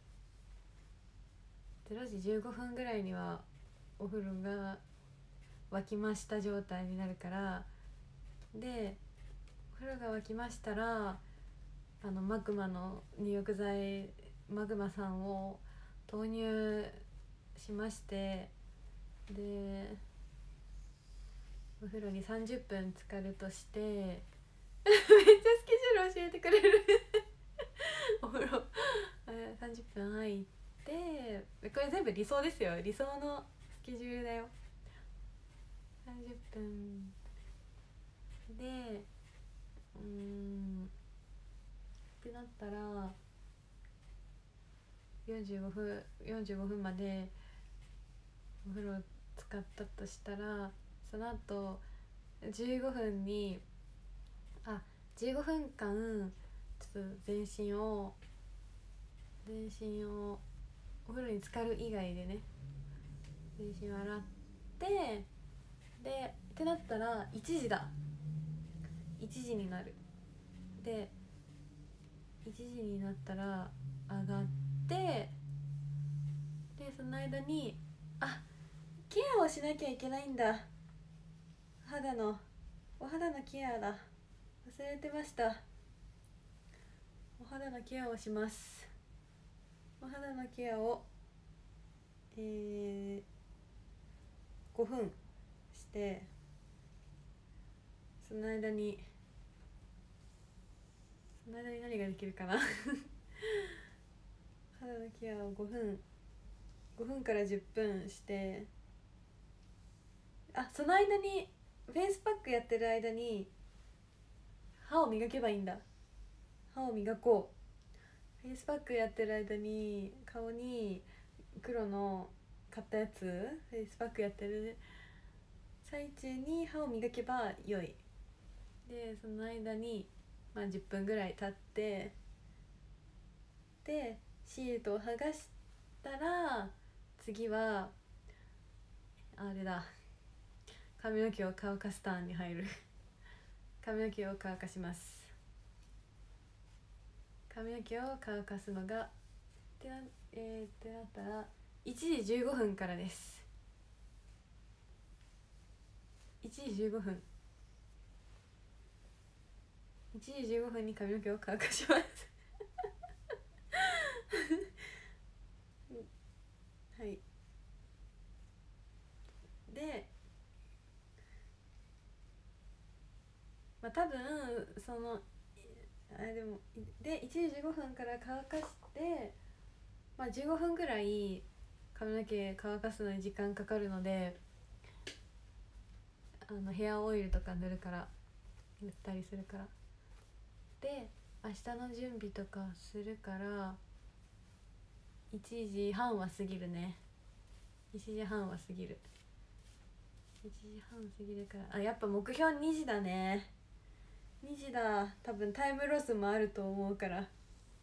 S1: ゼロじじゅうごふんぐらいにはお風呂が沸きました状態になるから、でお風呂が沸きましたら、あのマグマの入浴剤マグマさんを投入しまして、でお風呂にさんじゅっぷん浸かるとしてめっちゃスケジュール教えてくれるお風呂さんじゅっぷん入って、これ全部理想ですよ、理想のスケジュールだよ。さんじゅっぷんで、うーんってなったらよんじゅうごふんよんじゅうごふんまでお風呂使ったとしたら、その後じゅうごふんにあじゅうごふんかんちょっと全身を全身をお風呂に浸かる以外でね、全身を洗って、でってなったらいちじだいちじになる。でいちじになったら上がって、でその間にあケアをしなきゃいけないんだ。肌のお肌のケアだ、忘れてました。お肌のケアをします。お肌のケアをえー、ごふんして、その間にその間に何ができるかな肌のケアをごふんごふんからじゅっぷんして、あその間にフェイスパックやってる間に歯を磨けばいいんだ。歯を磨こう。フェイスパックやってる間に顔に黒の買ったやつ、フェイスパックやってる最中に歯を磨けば良い。でその間に、まあ、じゅっぷんぐらい経って、でシートを剥がしたら次はあれだ、髪の毛を乾かすターンに入る髪の毛を乾かします。髪の毛を乾かすのがってな、えー、ってなったらいちじじゅうごふんからです。いちじじゅうごふんいちじじゅうごふんに髪の毛を乾かしますはいで、まあ多分そのあでもでいちじじゅうごふんから乾かして、まあ、じゅうごふんぐらい髪の毛乾かすのに時間かかるので、あのヘアオイルとか塗るから塗ったりするから、で明日の準備とかするからいちじはんは過ぎるね。いちじはんは過ぎるいちじはん過ぎるから、あやっぱ目標にじだね。にじだ。多分タイムロスもあると思うから、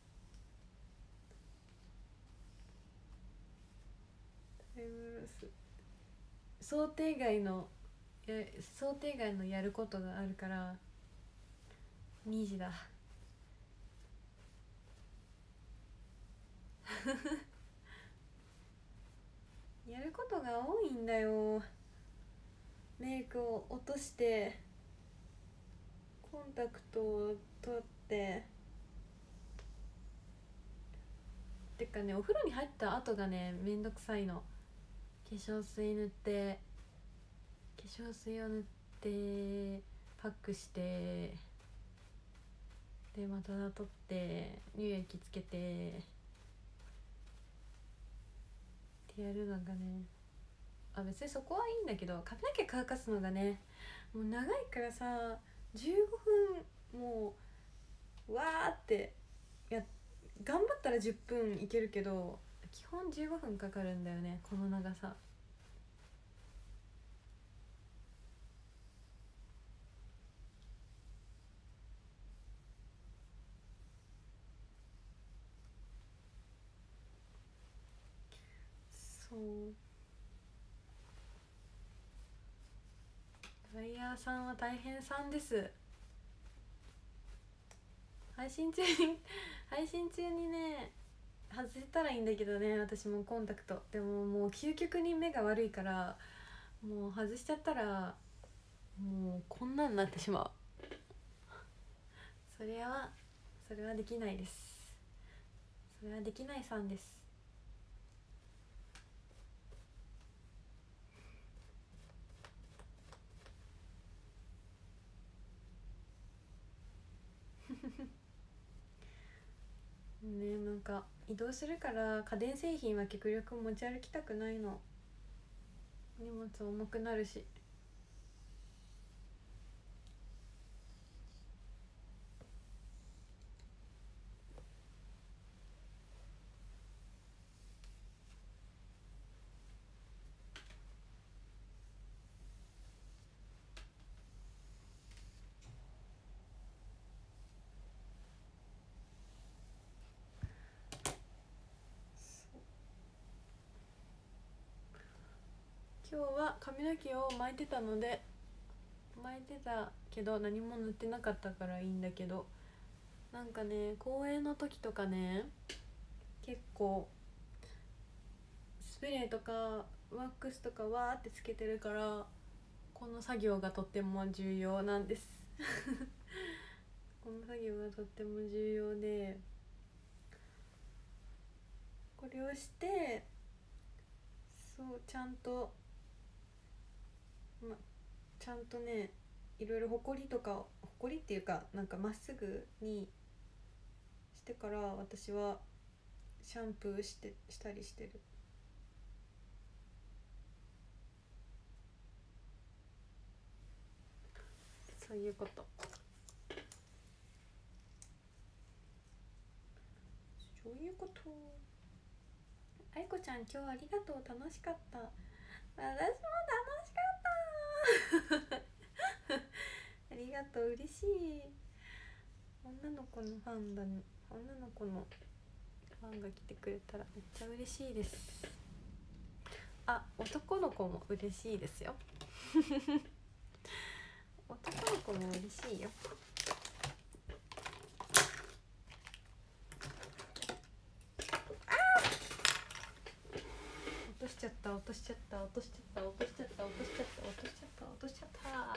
S1: タイムロス想定外のや想定外のやることがあるからにじだやることが多いんだよ。メイクを落としてコンタクトを取って、てかねお風呂に入った後がねめんどくさいの。化粧水塗って化粧水を塗ってパックして、でまた取って乳液つけてってやるのがね、あ別にそこはいいんだけど、髪の毛乾かすのがねもう長いからさ、じゅうごふんもうわーってや頑張ったらじゅっぷんいけるけど基本じゅうごふんかかるんだよね、この長さ。 ドライヤーさんは大変さんです。配信中に配信中にね外せたらいいんだけどね、私もコンタクト。でももう究極に目が悪いから、もう外しちゃったらもうこんなんなってしまう。それはそれはできないです。それはできないさんです。ね、なんか移動するから家電製品は極力持ち歩きたくないの。荷物重くなるし。今日は髪の毛を巻いてたので、巻いてたけど何も塗ってなかったからいいんだけど、なんかね公演の時とかね結構スプレーとかワックスとかわーってつけてるから、この作業がとっても重要なんですこの作業がとっても重要で、これをしてそうちゃんとま、ちゃんとねいろいろほこりとかほこりっていうかなんかまっすぐにしてから私はシャンプーしてしたりしてる。そういうこと。そういうこと。あいこちゃん今日ありがとう、楽しかった。私も楽しかったありがとう、嬉しい。女の子のファンだね。女の子のファンが来てくれたらめっちゃ嬉しいです。あ、男の子も嬉しいですよ男の子も嬉しいよ。落としちゃった落としちゃった落としちゃった落としちゃった落としちゃった落としちゃった落としちゃった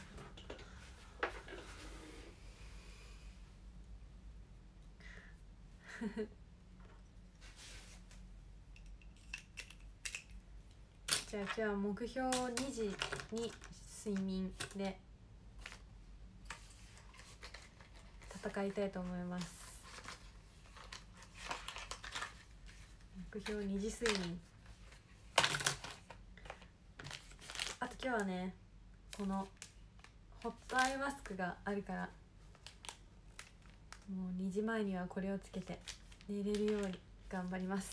S1: じゃあじゃあ目標にじに睡眠で戦いたいと思います。目標にじ睡眠。あと今日はねこのホットアイマスクがあるから、もうにじまえにはこれをつけて寝れるように頑張ります。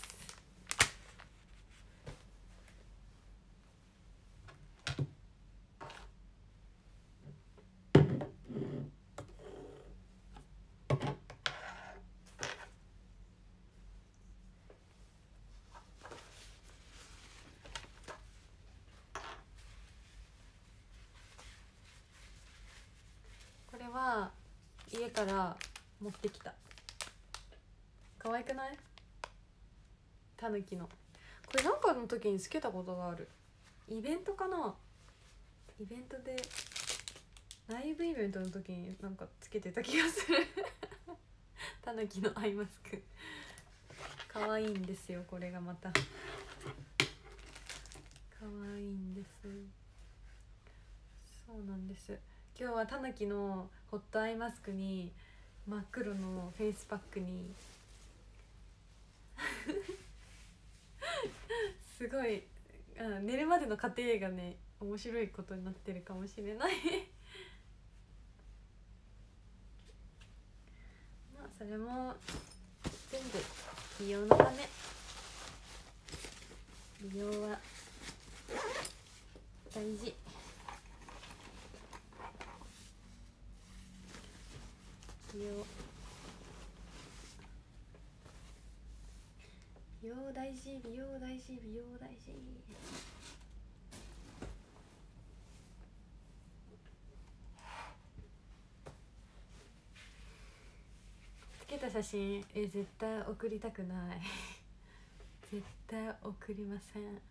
S1: これは家から持ってきた。可愛くない？タヌキの。これなんかの時につけたことがある。イベントかな？イベントでライブイベントの時になんかつけてた気がするタヌキのアイマスク可愛いんですよ。これがまた可愛いんです。そうなんです。今日はタヌキのホットアイマスクに真っ黒のフェイスパックにすごい、うん、寝るまでの過程がね面白いことになってるかもしれないまあそれも全部美容のため。美容は大事。美容美容大大事、美容大事、美容大事。つけた写真え絶対送りたくない絶対送りません。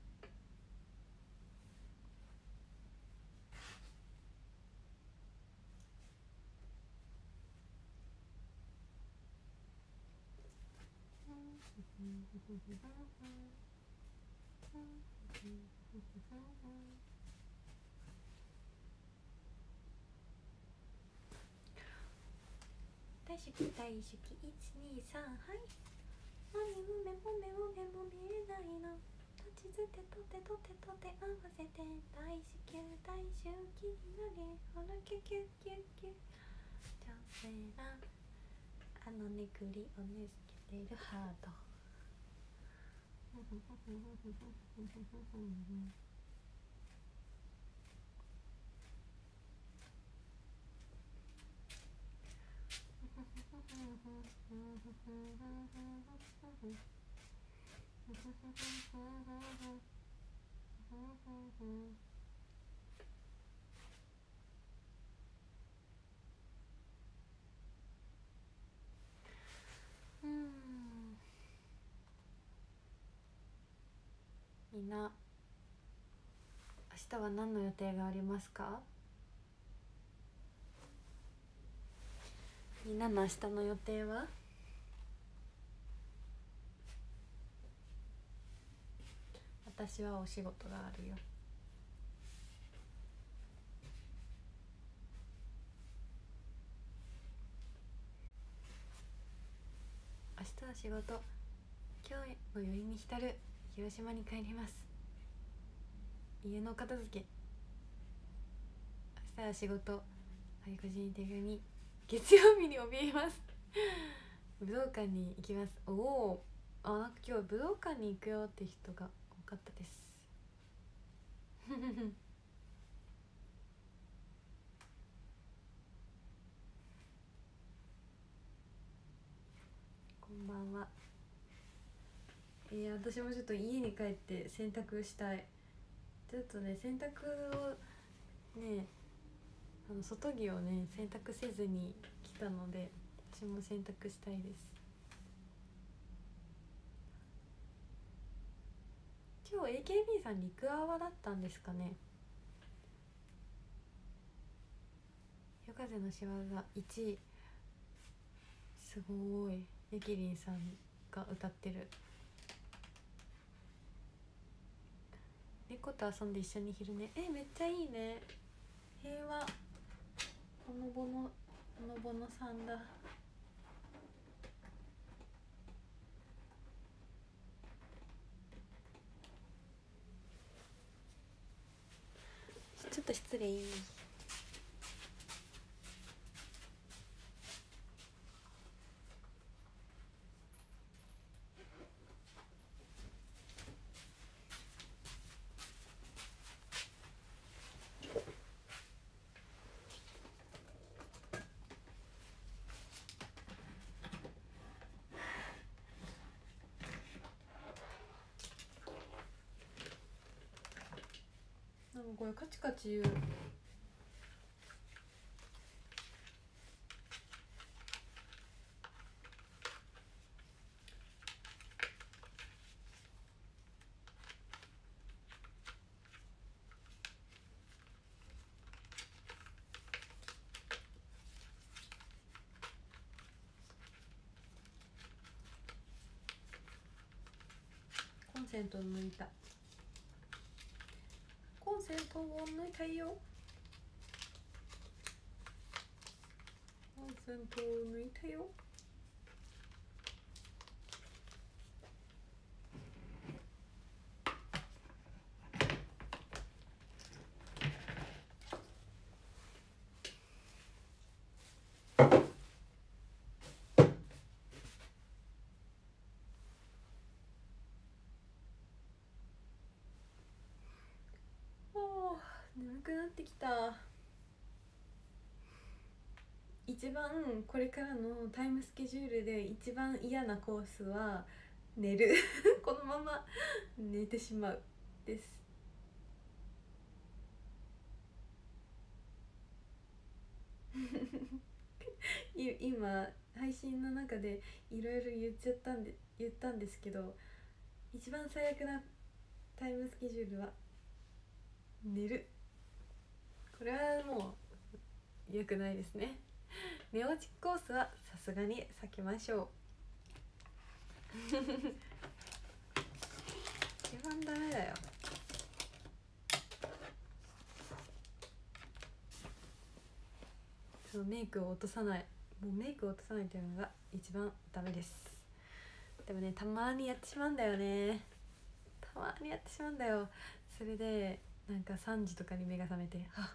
S1: 大好き大好きいちにさんはい何も目も目も目も見えないの立ちつてとてとてとて合わせて大至急大周期になりほらキュキュキュキュ女性なあのねぐりをねつけてるハートうんみんな明日は何の予定がありますか？みんなの明日の予定は？私はお仕事があるよ。明日は仕事。今日の余韻に浸る。広島に帰ります。家の片付け。明日は仕事。愛子人手紙。月曜日に怯えます武道館に行きます。おお、あ、なんか今日武道館に行くよって人が多かったですこんばんは。いや、私もちょっと家に帰って洗濯したい。ちょっとね、洗濯をね、あの外着をね洗濯せずに来たので、私も洗濯したいです。今日 エーケービー さん陸泡だったんですかね。夜風の仕業いちい、すごい。ゆきりんさんが歌ってる。猫と遊んで一緒に昼寝。え、めっちゃいいね。平和。ほのぼのほのぼのさんだ。ちょっと失礼。なんかこれカチカチ言う。コンセントを抜いた。コンセントを抜いたよ。コンセントを抜いたよ。眠くなってきた。一番これからのタイムスケジュールで一番嫌なコースは寝るこのまま寝てしまうです今配信の中でいろいろ言っちゃったんで言ったんですけど、一番最悪なタイムスケジュールは寝る。これはもう良くないですね。寝落ちコースはさすがに避けましょう一番ダメだよ。そのメイクを落とさない、もうメイクを落とさないというのが一番ダメです。でもね、たまにやってしまうんだよね。たまにやってしまうんだよ。それでなんかさんじとかに目が覚めて、あ、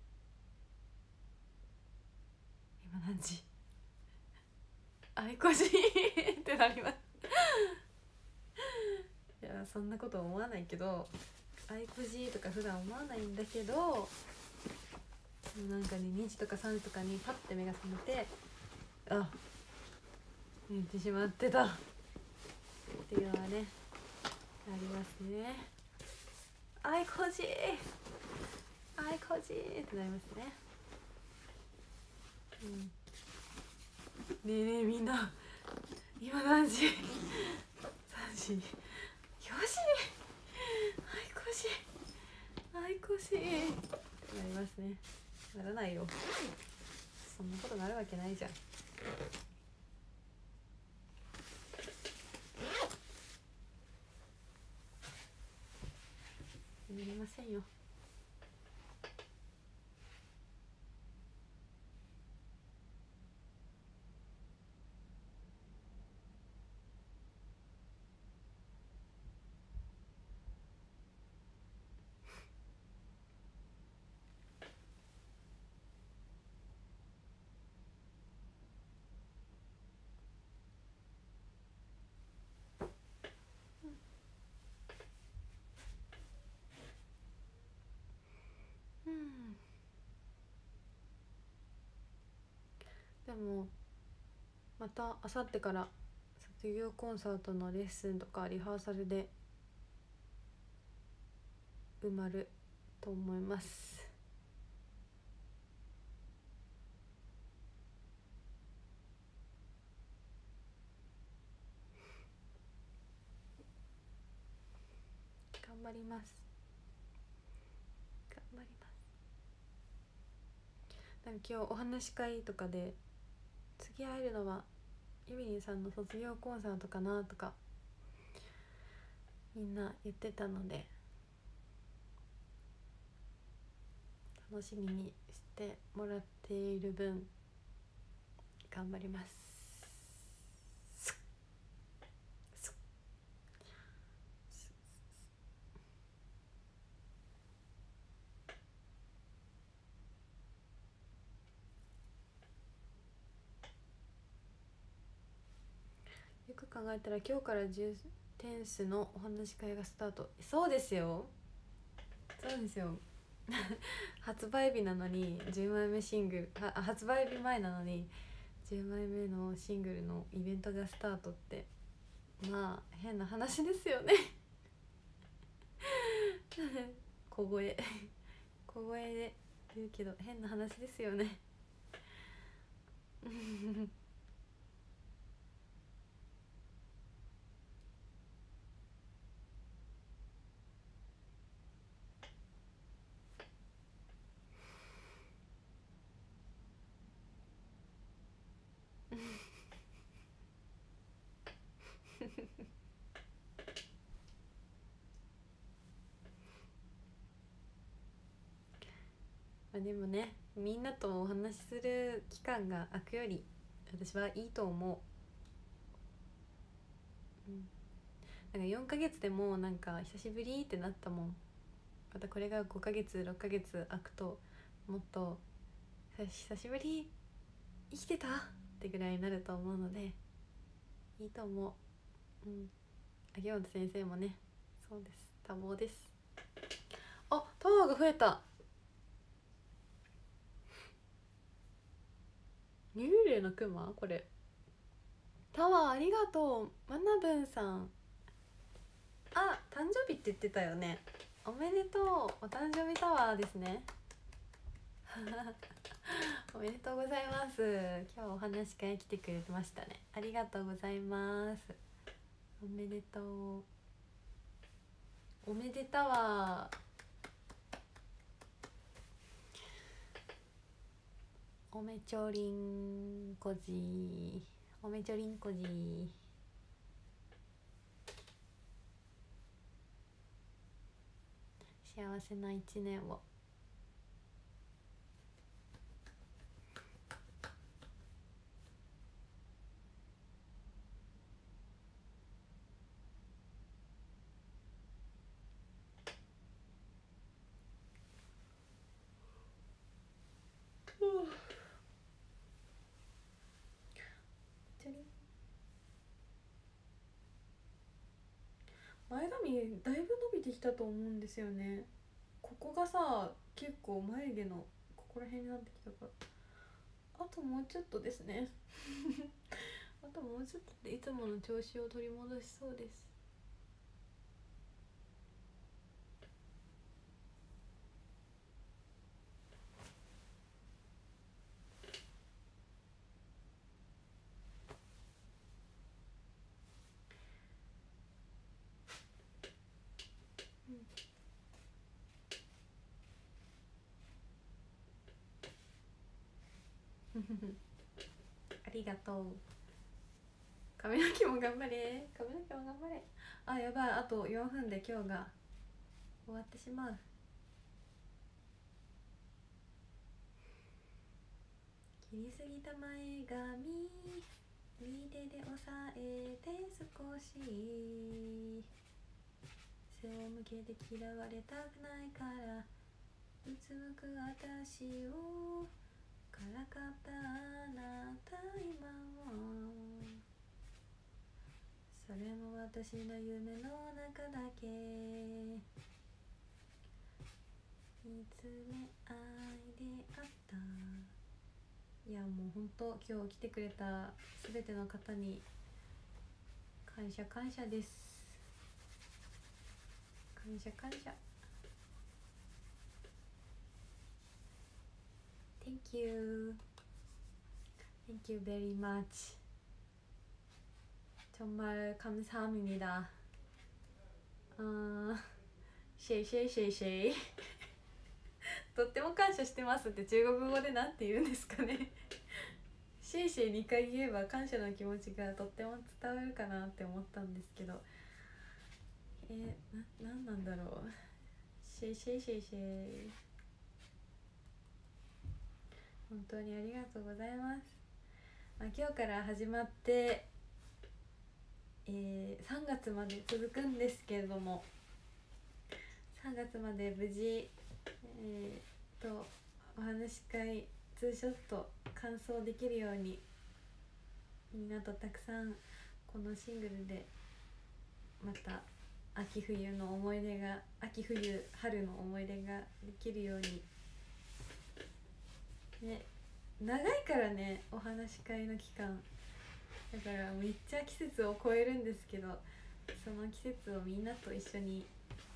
S1: 今何時、あいこじってなりますいや、そんなこと思わないけど、あいこじとか普段思わないんだけど、なんかね、にじとかさんじとかにパッて目が覚めて、あ、寝てしまってたっていうのはね、ありますね。あいこじあいこじってなりますね。うん、ねえねえみんな、今何時さんじよし、あいこじあいこじってなりますね。ならないよ、そんなことなるわけないじゃん。なりませんよ。うん、でもまたあさってから卒業コンサートのレッスンとかリハーサルで埋まると思います。頑張ります、頑張ります。なんか今日お話し会とかで、次会えるのはゆみりんさんの卒業コンサートかなとかみんな言ってたので、楽しみにしてもらっている分頑張ります。よく考えたら今日からじゅうテンスのお話し会がスタート。そうですよ、そうですよ発売日なのにじゅうまいめシングル、は発売日前なのにじゅうまいめのシングルのイベントがスタートって、まあ変な話ですよね小声小声で言うけど変な話ですよねまあでもね、みんなとお話しする期間が空くより私はいいと思う。うん、なんかよんかげつでもなんか久しぶりってなったもん。またこれがごかげつろっかげつ空くともっと久しぶり生きてたってぐらいになると思うのでいいと思う。うん、秋元先生もね、そうです、多忙です。あ、タワーが増えた。幽霊のクマこれタワーありがとう。まなぶんさん、あ、誕生日って言ってたよね。おめでとう。お誕生日タワーですね。おめでとうございます。今日お話し会来てくれてましたね。ありがとうございます。おめでとう。おめでたわ。おめちょりんこじ、おめちょりんこじ。幸せな一年を。前髪だいぶ伸びてきたと思うんですよね。ここがさ、結構眉毛のここら辺になってきたから、あともうちょっとですね。あともうちょっとでいつもの調子を取り戻しそうです。ありがとう。髪の毛も頑張れ、髪の毛も頑張れ。あ、やばい、あとよんぷんで今日が終わってしまう。切りすぎた前髪右手で押さえて少し背を向けて嫌われたくないからうつむく私をからかったあなた今もそれも私の夢の中だけ見つめ合いであった。いやもうほんと今日来てくれた全ての方に感謝感謝です。感謝感謝。 Thank you Thank you very much. 정말 감사합니다. 아, シェイシェイシェイシェイ。とっても感謝してますって中国語でなんて言うんですかね。シェイシェイにかい言えば感謝の気持ちがとっても伝わるかなって思ったんですけど、えー、な、なんなんだろう。シェイシェイシェイシェイ。本当にありがとうございます。まあ、今日から始まって、えー、さんがつまで続くんですけれども、さんがつまで無事、えー、とお話し会ツーショット完走できるようにみんなとたくさんこのシングルでまた秋冬の思い出が秋冬春の思い出ができるようにね。長いからね、お話し会の期間だからめっちゃ季節を超えるんですけど、その季節をみんなと一緒に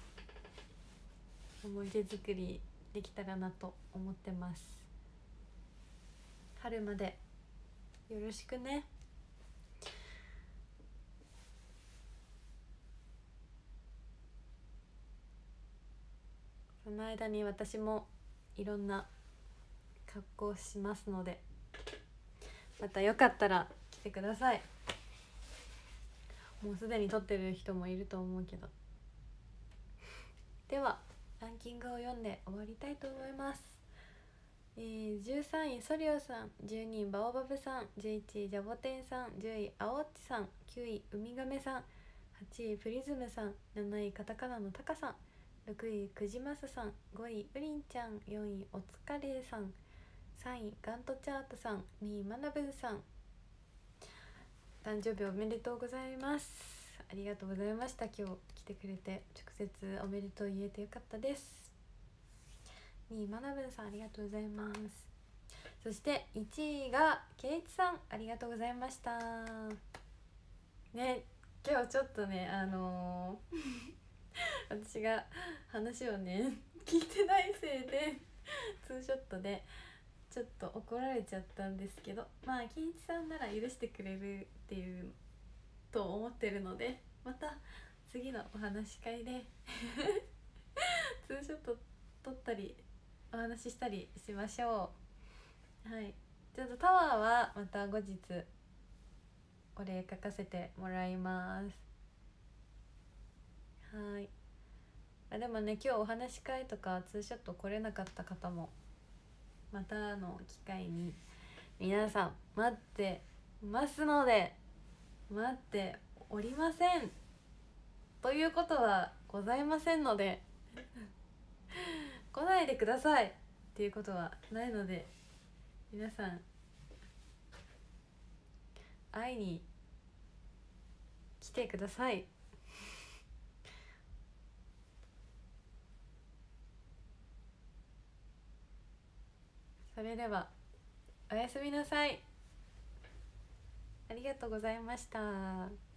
S1: 思い出作りできたらなと思ってます。春までよろしくね。その間に私もいろんな格好しますので、またよかったら来てください。もうすでに撮ってる人もいると思うけど。ではランキングを読んで終わりたいと思います。えー、じゅうさんいソリオさん、じゅうにいバオバブさん、じゅういちいジャボテンさん、じゅういアオッチさん、きゅういウミガメさん、はちいプリズムさん、なないカタカナのタカさん、ろくいクジマスさん、ごいウリンちゃん、よんいおつかれさん、さんいガントチャートさん、にいマナブーさん。誕生日おめでとうございます。ありがとうございました。今日来てくれて直接おめでとう言えてよかったです。にいマナブーさん、ありがとうございます。そしていちいがケイチさん、ありがとうございました。 ね、今日ちょっとねあのー私が話をね聞いてないせいでツーショットでちょっと怒られちゃったんですけど、まあ金一さんなら許してくれるっていうと思ってるので、また次のお話し会でツーショット撮ったりお話ししたりしましょう。はい、ちょっとタワーはまた後日お礼書かせてもらいます。はい、あでもね今日お話し会とかツーショット来れなかった方もまたの機会に皆さん待ってますので、待っておりませんということはございませんので来ないでくださいっていうことはないので、皆さん会いに来てください。それではおやすみなさい。ありがとうございました。